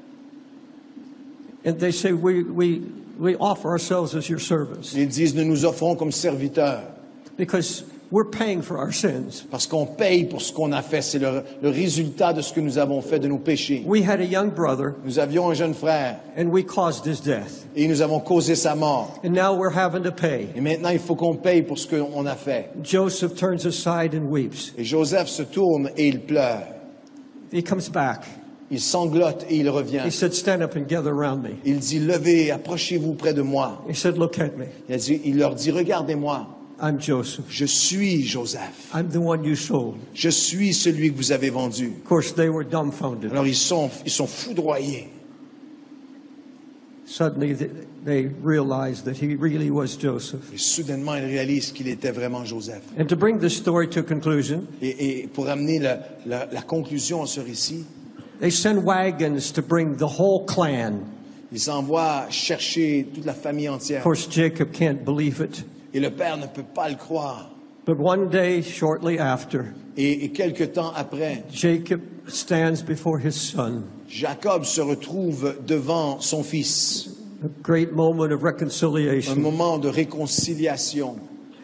And they say, we, we, we offer ourselves as your servants. Ils disent, nous nous offrons comme serviteurs. Because we're paying for our sins. Parce qu'on paye pour ce qu'on a fait. C'est le, le résultat de ce que nous avons fait, de nos péchés. We had a young brother, Nous avions un jeune frère and we caused his death. et nous avons causé sa mort. And now we're having to pay. Et maintenant, il faut qu'on paye pour ce qu'on a fait. Joseph turns aside and weeps. Et Joseph se tourne et il pleure. He comes back. Il sanglote et il revient. He said, stand up and gather around me. Il dit, levez, approchez-vous près de moi. He said, look at me. Il, a dit- il leur dit, regardez-moi. I'm Joseph. Je suis Joseph. I'm the one you sold. Je suis celui que vous avez vendu. Of course, they were dumbfounded. Alors ils sont, ils sont foudroyés. Suddenly, th- they realized that he really was Joseph. Et soudainement, ils réalisent qu'il était vraiment Joseph. And to bring this story to conclusion, Et, et pour amener la, la- la conclusion à ce récit, they send wagons to bring the whole clan. ils envoient chercher toute la famille entière. Of course, Jacob can't believe it. Et le père ne peut pas le croire. But one day, shortly after, Et, et quelque temps après, Jacob stands before his son. Jacob se retrouve devant son fils. A great moment of Un reconciliation. moment de réconciliation.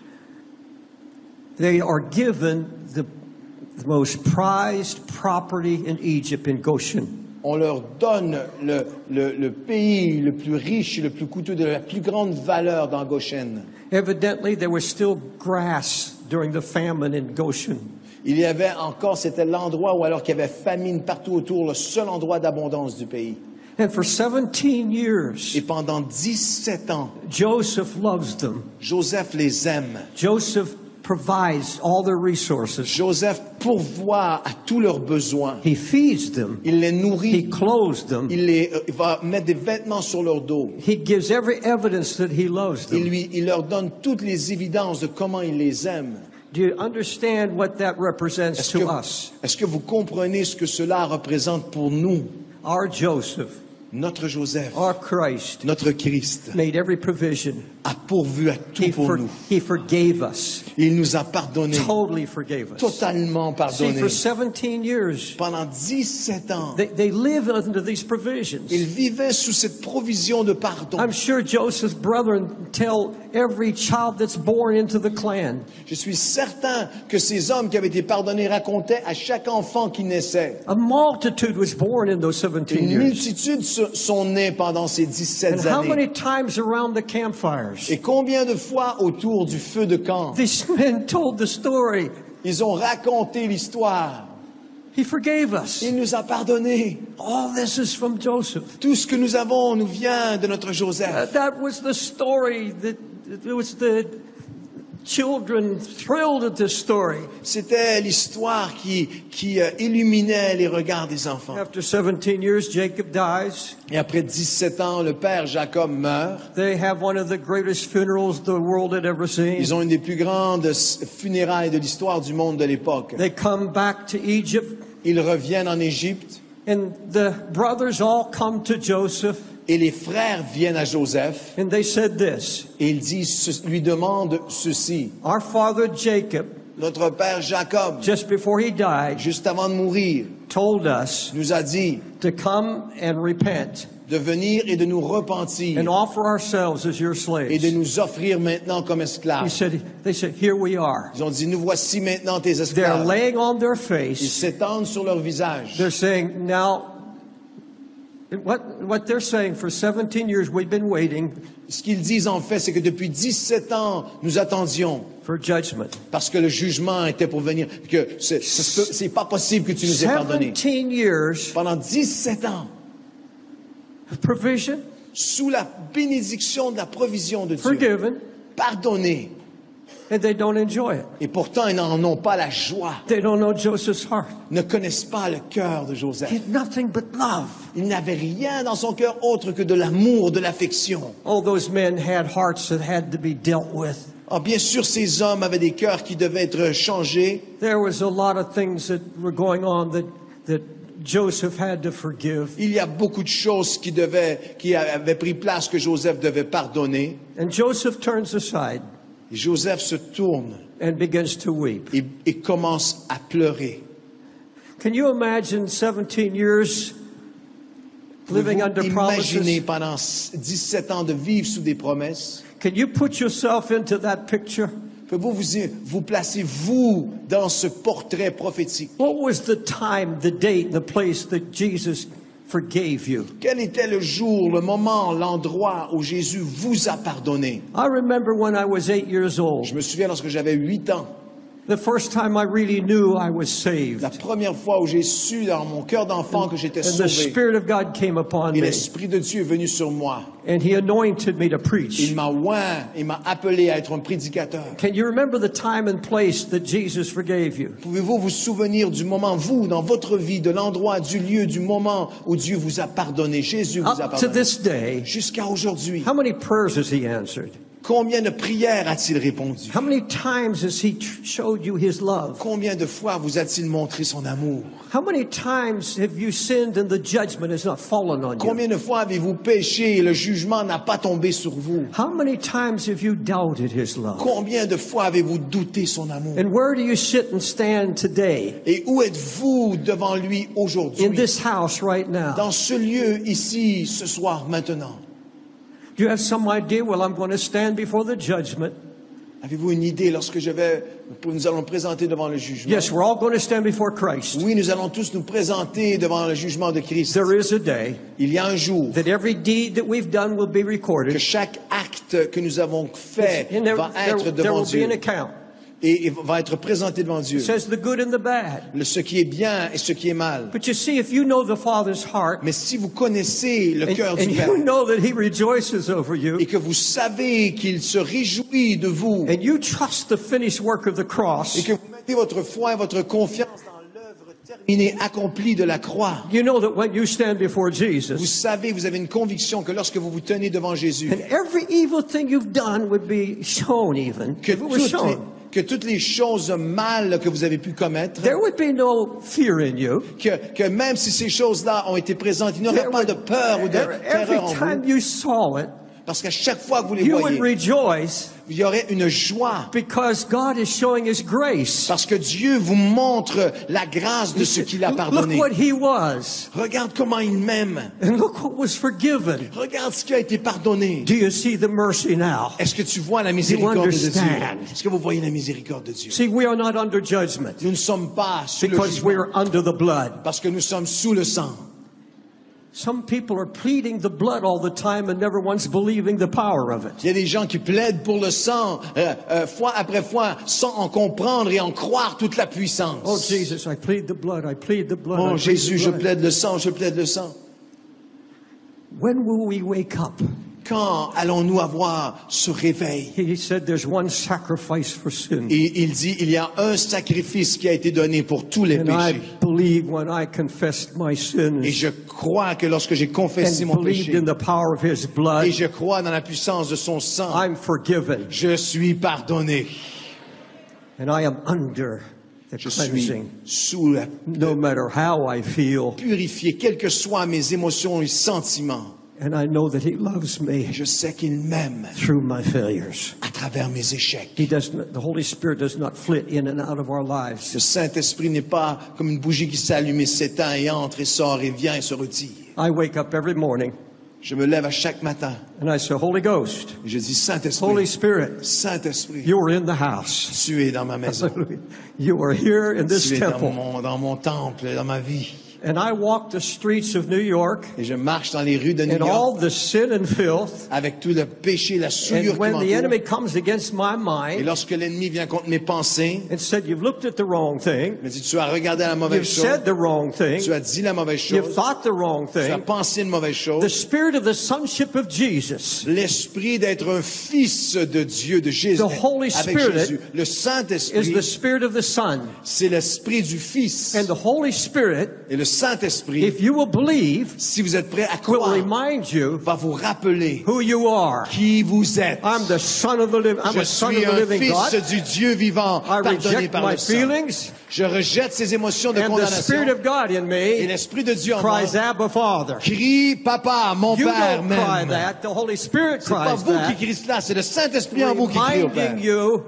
They are given the, the most prized property in Egypt, in Goshen. On leur donne le, le- le pays le plus riche, le plus coûteux, de la plus grande valeur dans Goshen. Evidently, there was still grass during the famine in Goshen. Il y avait encore, c'était l'endroit où alors qu'il y avait famine partout autour, le seul endroit d'abondance du pays. And for seventeen years, Et pendant dix-sept ans, Joseph loves them. Joseph les aime. Joseph provides all their resources. Joseph pourvoit à tous leurs besoins. He feeds them. Il les He nourrit. clothes them. Il, les, euh, il va mettre des vêtements sur leur dos. He gives every evidence that he loves Il, them. lui, il leur donne toutes les évidences de comment il les aime. Do you understand what that represents Est-ce que, to vous- us? est-ce que vous comprenez ce que cela représente pour nous? Our Joseph, Notre Joseph, our Christ, notre Christ, made every provision. a pourvu à tout He, pour for- nous. he forgave us, Il nous a pardonné, totally forgave us. totalement See, pardonné. for seventeen years, Pendant dix-sept ans, they, they live under these provisions. il vivait sous cette provision de pardon. I'm sure Joseph's brethren tell every child that's born into the clan, Je suis certain que ces hommes qui avaient été pardonnés racontaient à chaque enfant qui naissait. a multitude was born in those seventeen Une years. multitude se- sont nées pendant ces And dix-sept how années. many times around the campfires? Et combien de fois autour du feu de camp, These men told the story. ils ont raconté l'histoire. He forgave us. Il nous a pardonnés. All this is from Joseph. Tout ce que nous avons nous vient de notre Uh, Joseph. that was the story that it was the children thrilled at this story. C'était l'histoire qui, qui euh, illuminait les regards des enfants. After seventeen years, Jacob dies. Et après dix-sept ans, le père Jacob meurt. They have one of the greatest funerals the world had ever seen. Ils ont une des plus grandes s- funérailles de l'histoire du monde de l'époque. They come back to Egypt, Ils reviennent en Égypte and the brothers all come to Joseph, et les frères viennent à Joseph and they said this, et ils disent, ce- lui demandent ceci. our father Jacob, Notre père Jacob, just before he died, juste avant de mourir, told us nous a dit to come and repent de venir et de nous repentir and offer ourselves as your et de slaves. nous offrir maintenant comme He esclaves. said, they said, here we are. Ils ont dit, nous voici maintenant tes They're esclaves. laying on their Ils face. s'étendent sur leur visage. They're saying, now, what, what they're saying, for seventeen years we've been waiting Ce qu'ils disent en fait, c'est que depuis dix-sept ans, nous attendions for judgment. parce que le jugement était pour venir, que c'est c'est- c'est pas possible que tu nous aies pardonné. seventeen years Pendant dix-sept ans, of provision, sous la bénédiction de la provision de Dieu, forgiven, pardonnés, and they don't enjoy it. et pourtant ils n'en ont pas la joie, They don't know Joseph's heart. ne connaissent pas le cœur de He Joseph. had nothing but love. Il n'avait rien dans son cœur autre que de l'amour, de l'affection. All those men had hearts that had to be dealt with. Ah, bien sûr, ces hommes avaient des cœurs qui devaient être changés. There was a lot of things that were going on that, that Joseph had to forgive. Il y a beaucoup de choses qui devaient, qui avaient pris place que Joseph devait pardonner. And Joseph turns aside. Et Joseph se tourne and begins to weep. et, et commence à pleurer. Can you imagine seventeen years living under Pouvez-vous imaginer promises? pendant dix-sept ans de vivre sous des promesses? Can you put yourself into that picture? Pouvez-vous vous, vous placer, vous, dans ce portrait prophétique? What was the time, the date, the place that Jesus forgave you? Quel était le jour, le moment, l'endroit où Jésus vous a pardonné? I remember when I was eight years Je old, me souviens lorsque j'avais huit ans, the first time I really knew I was saved. la première fois où j'ai su dans mon cœur d'enfant que j'étais And the sauvé. Spirit of God came upon Et me, l'Esprit de Dieu est venu sur moi. and He anointed me to Il preach. m'a oint, il m'a appelé à être un prédicateur. Can you remember the time and place that Jesus forgave you? Pouvez-vous vous souvenir du moment, vous, dans votre vie, de l'endroit, du lieu, du moment où Dieu vous a pardonné, Jésus vous a Up to pardonné? this day, Jusqu'à aujourd'hui, how many prayers has He answered? combien de prières a-t-il répondu? How many times has He tr- showed you His love? Combien de fois vous a-t-il montré son amour? How many times have you sinned and the judgment has not fallen on you? Combien de fois avez-vous péché et le jugement n'a pas tombé sur vous? How many times have you doubted His love? Combien de fois avez-vous douté son amour? And where do you sit and stand today? Et où êtes-vous devant lui In aujourd'hui? this house right now? Dans ce lieu ici, ce soir, maintenant. Do you have some idea? Well, I'm going to stand before the judgment. Avez-vous une idée lorsque je vais, nous allons présenter devant le jugement? Yes, we're all going to stand before Christ. Oui, nous allons tous nous présenter devant le jugement de Christ. There is a day Il y a un jour that every deed that we've done will be que recorded. chaque acte que nous avons fait And there, va there, être there devant will be an Dieu account. et et va être présenté devant Dieu. It says the good and the bad. Le- Ce qui est bien et ce qui est mal. But you see, if you know the Father's heart, Mais si vous connaissez le and, cœur du and Père you know that He rejoices over you, et que vous savez qu'il se réjouit de vous and you trust the finished work of the et cross, que vous mettez votre foi et votre confiance dans l'œuvre terminée, accomplie de la croix, you know that when you stand before vous Jesus, savez, vous avez une conviction que lorsque vous vous tenez devant Jésus, and every evil thing you've done would be shown even, que if it was toutes, les, shown, que toutes les choses mal que vous avez pu commettre, there would be no fear in you. que, que même si ces choses-là ont été présentes, il n'y aurait There pas would- de peur ou de every, every terreur en time vous. you saw it, Parce qu'à chaque fois que vous les you would voyez, rejoice il y aurait une joie. because God is showing His grace. Parce que Dieu vous montre la grâce de ce qu'il a Look pardonné. what He was, Regarde comment il m'aime. and look what was forgiven. Regarde ce qui a été pardonné. Do you see the mercy now? Est-ce que tu vois la miséricorde de Dieu? understand? Est-ce que vous voyez la miséricorde de Dieu? See, we are not under judgment Nous ne sommes pas sous le because we jugement, are under the blood. parce que nous sommes sous le sang. Some people are pleading the blood all the time and never once believing the power of it. Il y a des gens qui plaident pour le sang, euh, euh, fois après fois, sans en comprendre et en croire toute la puissance. Oh, Jesus, I plead the blood. I plead the blood. I Oh plead Jésus, the je blood. plaide le sang, je plaide le sang. When will we wake up? Quand allons-nous avoir ce réveil? He said there's one sacrifice for sin. Et il dit, il y a un sacrifice qui a été donné pour tous les And I péchés. believe when I confessed my Et sins je crois que lorsque j'ai confessé and mon believed péché, in the power of His blood, et je crois dans la puissance de son sang, I'm forgiven. je suis pardonné. And I am under the Je suis cleansing. sous la No matter how I feel. purifié, quelles que soient mes émotions et sentiments. And I know that He loves me Je sais qu'il m'aime through my failures. à travers mes échecs. He does not, the Holy Spirit does not flit in and out of our lives. Le Saint-Esprit n'est pas comme une bougie qui s'allume et s'éteint et entre et sort et vient et se retire. I wake up every morning Je me lève à chaque matin and I say, Holy Ghost, et je dis, Holy Saint-Esprit, Spirit, Saint-Esprit, you are in the house. tu es dans ma maison. You are here in this Tu es dans temple. mon, dans mon temple, dans ma vie. And I walk the streets of New York Et je marche dans les rues de New and all York the sin and filth. avec tout le péché, la souillure And qui when the enemy m'entoure. comes against my Et mind lorsque l'ennemi vient contre mes pensées, and said, you've looked at the wrong thing, il me dit, tu as regardé la mauvaise you've chose, said the wrong thing, tu as dit la mauvaise you've chose, thought the wrong tu as thing, pensé une mauvaise the chose. spirit of the sonship of Jesus L'esprit d'être un fils de Dieu, de Jésus, The Holy avec Spirit Jésus. Le is Saint-Esprit, the spirit of the Son. c'est l'esprit du Fils. And the Holy Spirit, Et le Saint-Esprit, if you will believe, si vous êtes prêts à will croire, remind you va vous rappeler who you are. qui vous êtes. I'm the son of the living, I'm Je a son suis of the un living fils God. du Dieu vivant, I pardonné reject par my le sang. feelings, Je rejette ces émotions de and the Spirit condamnation. of God in Et me l'Esprit de Dieu en moi cries, Abba, Father. crie, Papa, mon You Père don't cry m'aime. that. The Holy Spirit C'est pas cries vous qui that. criez cela, c'est le Saint-Esprit en vous qui crie au Père. Reminding you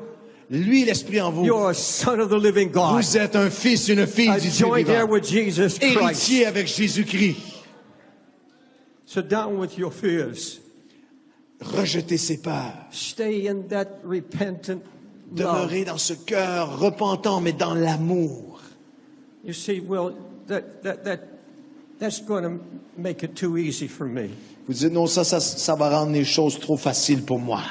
lui l'Esprit en vous. You're a son of the living God. Vous êtes un fils, une fille A du Dieu joint heir vivant. with Jesus Christ. Héritier avec Jésus-Christ. So down with your fears. Rejetez ses peurs. Stay in that repentant love. Demeurez dans ce cœur repentant, mais dans l'amour. You see, well, that, that, that, that's going to make it too easy for me. Vous dites, non, ça, ça, ça va rendre les choses trop faciles pour moi.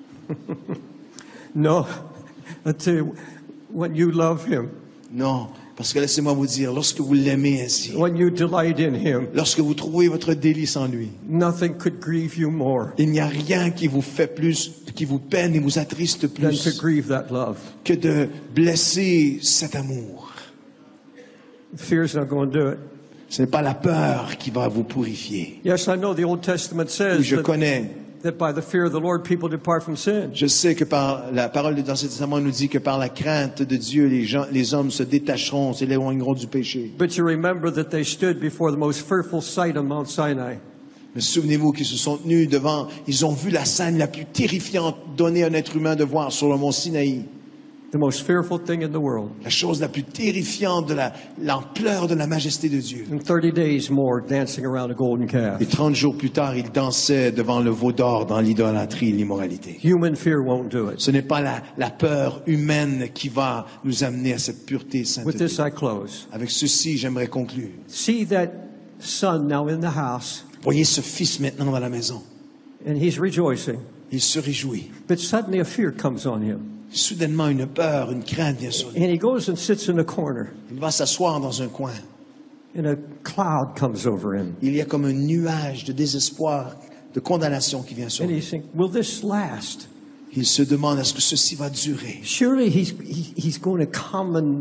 No, I tell you, when you love Him, Non, parce que laissez-moi vous dire, lorsque vous l'aimez ainsi, when you delight in Him, lorsque vous trouvez votre délice en lui, nothing could grieve you more il n'y a rien qui vous fait plus, qui vous peine et vous attriste than to plus grieve that love. que de blesser cet amour. Fear's not going to do it. Ce n'est pas la peur qui va vous purifier. Yes, I know the Old Testament Oui, says je that, connais. that by the fear of the Lord, people depart from sin. Je sais que par la parole de l'Ancien Testament nous dit que par la crainte de Dieu, les gens, les hommes se détacheront, s'éloigneront du péché. But you remember that they stood before the most fearful sight on Mount Sinai. Mais souvenez-vous qu'ils se sont tenus devant, ils ont vu la scène la plus terrifiante donnée à un être humain de voir sur le mont Sinaï. The most fearful thing in the world. La chose la plus terrifiante de la, l'ampleur de la majesté de Dieu. And thirty days more dancing around a golden calf. Et trente jours plus tard, ils dansaient devant le veau d'or dans l'idolâtrie et l'immoralité. Human fear won't do it. Ce n'est pas la, la peur humaine qui va nous amener à cette pureté et With sainteté. this, I close. Avec ceci, j'aimerais conclure. See that son now in the house, Voyez ce fils maintenant dans la maison. and he's rejoicing. Il se réjouit. But suddenly a fear comes on him. Soudainement, une peur, une crainte vient sur lui. And he goes and sits in a corner, Il va s'asseoir dans un coin. and a cloud comes over him. Il y a comme un nuage de désespoir, de condamnation qui vient sur And lui. he's thinking, will this last? Il se demande, est-ce que ceci va durer? Surely he's, he, he's going to come and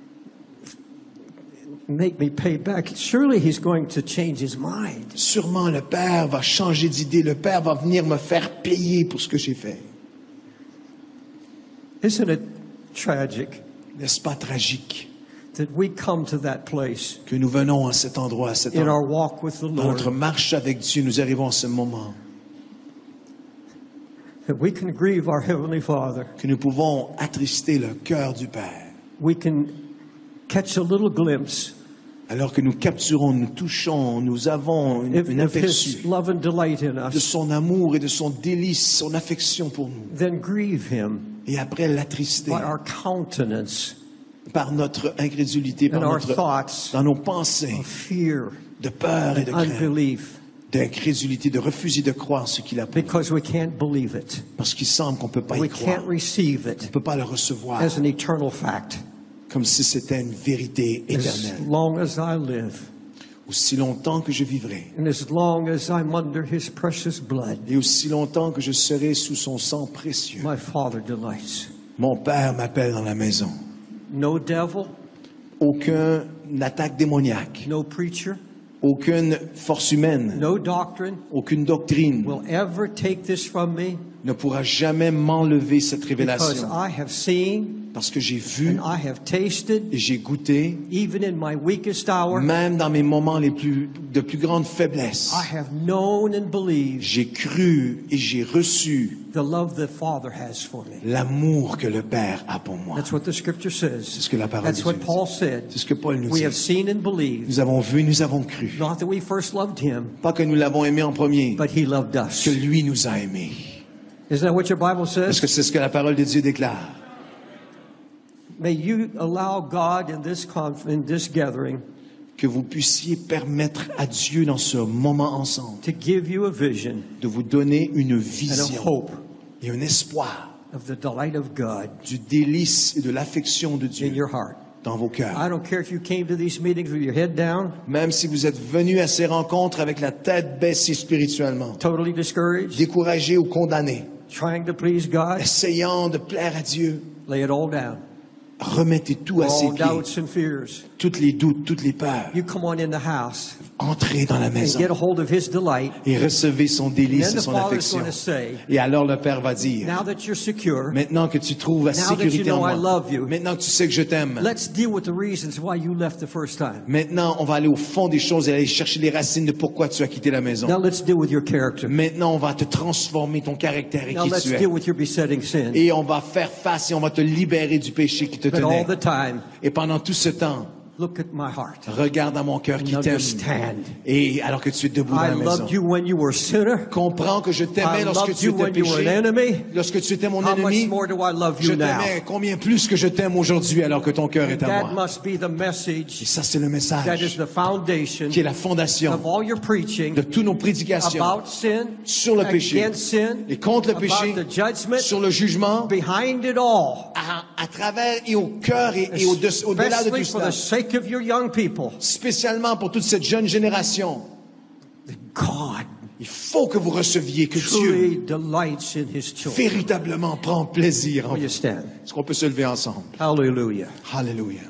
make me pay back. Surely he's going to change his mind. Sûrement, le Père va changer d'idée. Le Père va venir me faire payer pour ce que j'ai fait. Isn't it tragic N'est-ce pas tragique that we come to that place que nous venons à cet endroit, à cet in endroit. our walk with the Dans notre Lord, marche avec Dieu, nous arrivons à ce moment that we can grieve our Heavenly Father. que nous pouvons attrister le cœur du Père. We can catch a little glimpse Alors que nous capturons, nous touchons, nous avons une, of, une of His aperçu love and delight in de us, son amour et de son délice, son affection pour nous. then grieve Him Et après l'attrister by our countenance par notre incrédulité, par and our notre, thoughts dans nos pensées of fear de peur et de and crainte, unbelief, d'incrédulité, de refuser de croire ce qu'il a pour nous. because we can't believe it. Parce qu'il semble qu'on ne peut pas y We croire. can't receive On it ne peut pas le recevoir as an eternal fact. comme si c'était une vérité As éternelle. long as I live, Aussi longtemps que je vivrai and as long as I'm under His precious blood, et aussi longtemps que je serai sous son sang précieux, my Father delights. mon Père m'appelle dans la maison. No devil, Aucune attaque démoniaque, no preacher, aucune force humaine, no doctrine aucune doctrine will ever take this from me, ne pourra jamais m'enlever cette because révélation. I have seen Parce que j'ai vu and I have tasted, et j'ai goûté, even in my weakest hour, même dans mes moments les plus, de plus grande faiblesse, I have known and believed j'ai cru et j'ai reçu the love the Father has for me. l'amour que le Père a pour moi. That's what the Scripture says. C'est ce que la parole That's de what Dieu Paul dit. said. C'est ce que Paul nous We have dit. seen and believed, Nous avons vu, nous avons cru. not that we first loved Him, Pas que nous l'avons aimé en premier, but He loved us. que lui nous a aimés. Isn't that what your Bible Est-ce says? que c'est ce que la parole de Dieu déclare? May you allow God in this conf- in this gathering Que vous puissiez permettre à Dieu dans ce moment ensemble to give you a vision de vous donner une and a vision hope et un espoir of the delight of God du délice et de l'affection de in Dieu your heart. dans vos cœurs. I don't care if you came to these meetings with your head down, Même si vous êtes venu à ces rencontres avec la tête baissée spirituellement, totally discouraged, découragé ou condamné, trying to please God, essayant de plaire à Dieu, lay it all down. remettez tout à ses All pieds, doubts and fears. toutes les doutes, toutes les peurs. You come on in the house. entrez dans la and maison get a hold of his delight. et recevez son délice And et then the son Father's affection. going to say, Et alors le Père va dire, now that you're secure, maintenant que tu trouves la Now that you sécurité en know I moi, love you. maintenant que tu sais que je t'aime, let's deal with the reasons why you left the first time. maintenant on va aller au fond des choses et aller chercher les racines de pourquoi tu as quitté la maison. Now let's deal with your character. Maintenant on va te transformer ton caractère et Now qui let's tu es. deal with your besetting sin. Et on va faire face et on va te libérer du péché qui te But tenait. all the time, Et pendant tout ce temps, look at my heart. regarde à mon cœur qui And t'aime. understand. Et alors que tu es debout dans I la maison, loved you when you were a sinner. comprends que je t'aimais I lorsque loved tu you étais when you were an péché. enemy. Lorsque tu étais mon How much ennemi, more do I love je you now? t'aimais combien plus que je t'aime aujourd'hui alors que ton cœur est à That moi. must be the Et message ça, c'est le that is message the foundation qui est la fondation of all your preaching de toutes nos prédications about sin, sur le péché against sin, et contre le péché, about the judgment, sur le jugement, behind it all, à, à travers et au cœur et, et au-de- au-delà de especially tout for cela. the sake of your young people. Spécialement pour toute cette jeune génération, God il faut que vous receviez que Dieu truly delights in his children. véritablement prend plaisir en Will vous. you stand? Est-ce qu'on peut se lever ensemble? Hallelujah. Alléluia.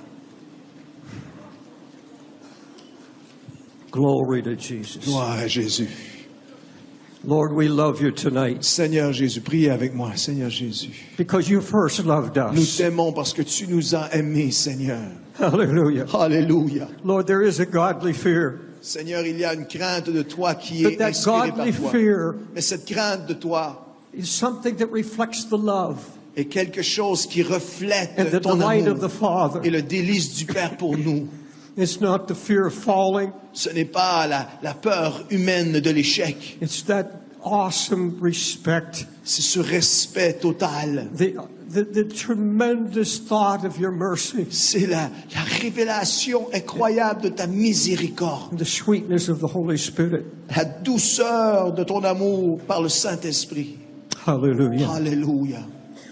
Glory to Jesus. Gloire à Jésus. Lord, we love you tonight Seigneur Jésus, priez avec moi, Seigneur Jésus. because you first loved Nous us. t'aimons parce que tu nous as aimés, Seigneur. Hallelujah. Alléluia. Lord, there is a godly fear. Seigneur, il y a une crainte de toi qui But est that inspirée par godly toi. fear Mais cette crainte de toi is something that reflects the love est quelque chose qui reflète and the ton delight amour of the Father. et le délice du Père pour nous. It's not the fear of falling. Ce n'est pas la, la peur humaine de l'échec. It's that awesome respect, C'est ce respect total. the, the, the tremendous thought of your mercy, C'est la, la révélation incroyable de ta miséricorde. the sweetness of the Holy Spirit. La douceur de ton amour par le Saint-Esprit. Hallelujah. Alléluia.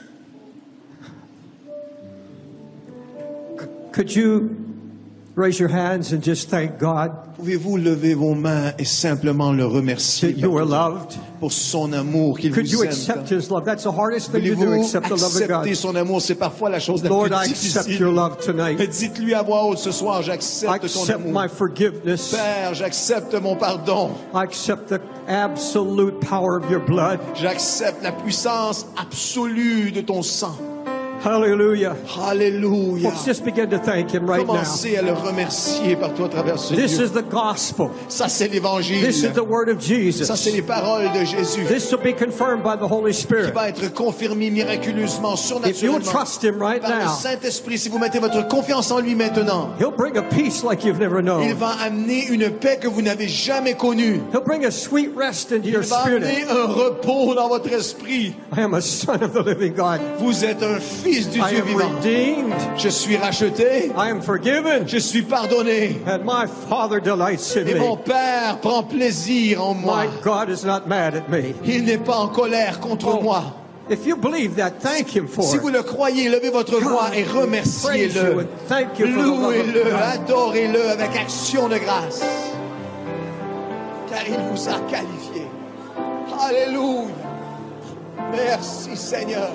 Could you raise your hands and just thank God Pouvez-vous lever vos mains et simplement le remercier that you are pour, loved? pour son amour qu'il Could vous you aime accept tant? His love? That's the hardest thing to do, Voulez-vous accept the love of God. accepter son amour? C'est parfois la chose la Lord, I plus accept difficile. your love tonight. Mais dites-lui à voix haute ce soir, I j'accepte ton accept amour. my forgiveness. Père, j'accepte mon pardon. I accept the absolute power of your blood. J'accepte la puissance absolue de ton sang. Hallelujah. Alléluia. Folks, just begin to thank Him right now. Commencez à le remercier partout à travers ce This lieu. is the gospel. Ça, c'est l'évangile. This is the word of Jesus. Ça, c'est les paroles de Jésus This will be confirmed by the Holy qui Spirit. va être confirmé miraculeusement, If you'll surnaturellement trust Him right par le now, Saint-Esprit. Si vous mettez votre confiance en lui maintenant, He'll bring a peace like you've never il known. va amener une paix que vous n'avez jamais connue. He'll bring a sweet rest into your Il va amener spirit. un repos dans votre esprit. I am a son of the living God. Vous êtes un fils du I Dieu am vivant. redeemed. Je suis racheté. I am forgiven. Je suis pardonné. And my Father delights in Et mon me. Père prend plaisir en moi. My God is not mad at me. Il n'est pas en colère contre Oh, moi. If you believe that, thank Him for Si vous it. le croyez, levez votre voix et Praise you remerciez-le. and thank you for the love of Louez-le, God. adorez-le avec action de grâce. Car il vous a qualifié. Alléluia. Merci Seigneur.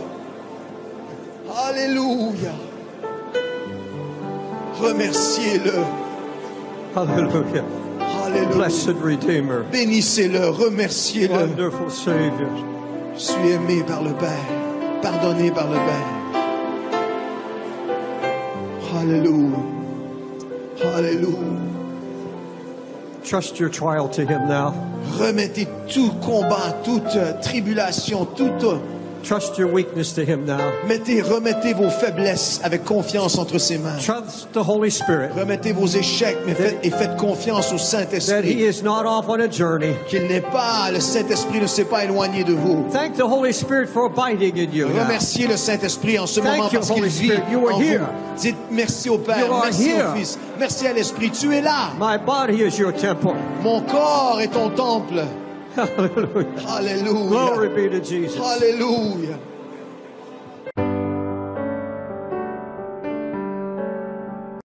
Alléluia. Remerciez-le. Hallelujah. Alléluia. Blessed Redeemer. Bénissez-le, remerciez-le. Wonderful Savior. Je suis aimé par le Père, pardonné par le Père. Alléluia. Alléluia. Trust your trial to Him now. Remettez tout combat, toute euh, tribulation, toute... euh, Trust your weakness to Him now. mettez, remettez vos faiblesses avec confiance entre ses mains. Trust the Holy Spirit Remettez vos échecs mais faites, et faites confiance au that He Saint-Esprit. is not off on a journey. Qu'il n'est pas, le Saint-Esprit ne s'est pas éloigné de vous. Thank the Holy Spirit for abiding in you now. Remerciez le Saint-Esprit en ce Thank moment you, parce qu'il Holy vit Spirit. You are en here. vous. Dites merci au Père, You are merci here. au Fils, merci à l'Esprit. Tu es là. My body is your temple. Mon corps est ton temple. Hallelujah. Alléluia. Glory be to Jesus. Alléluia.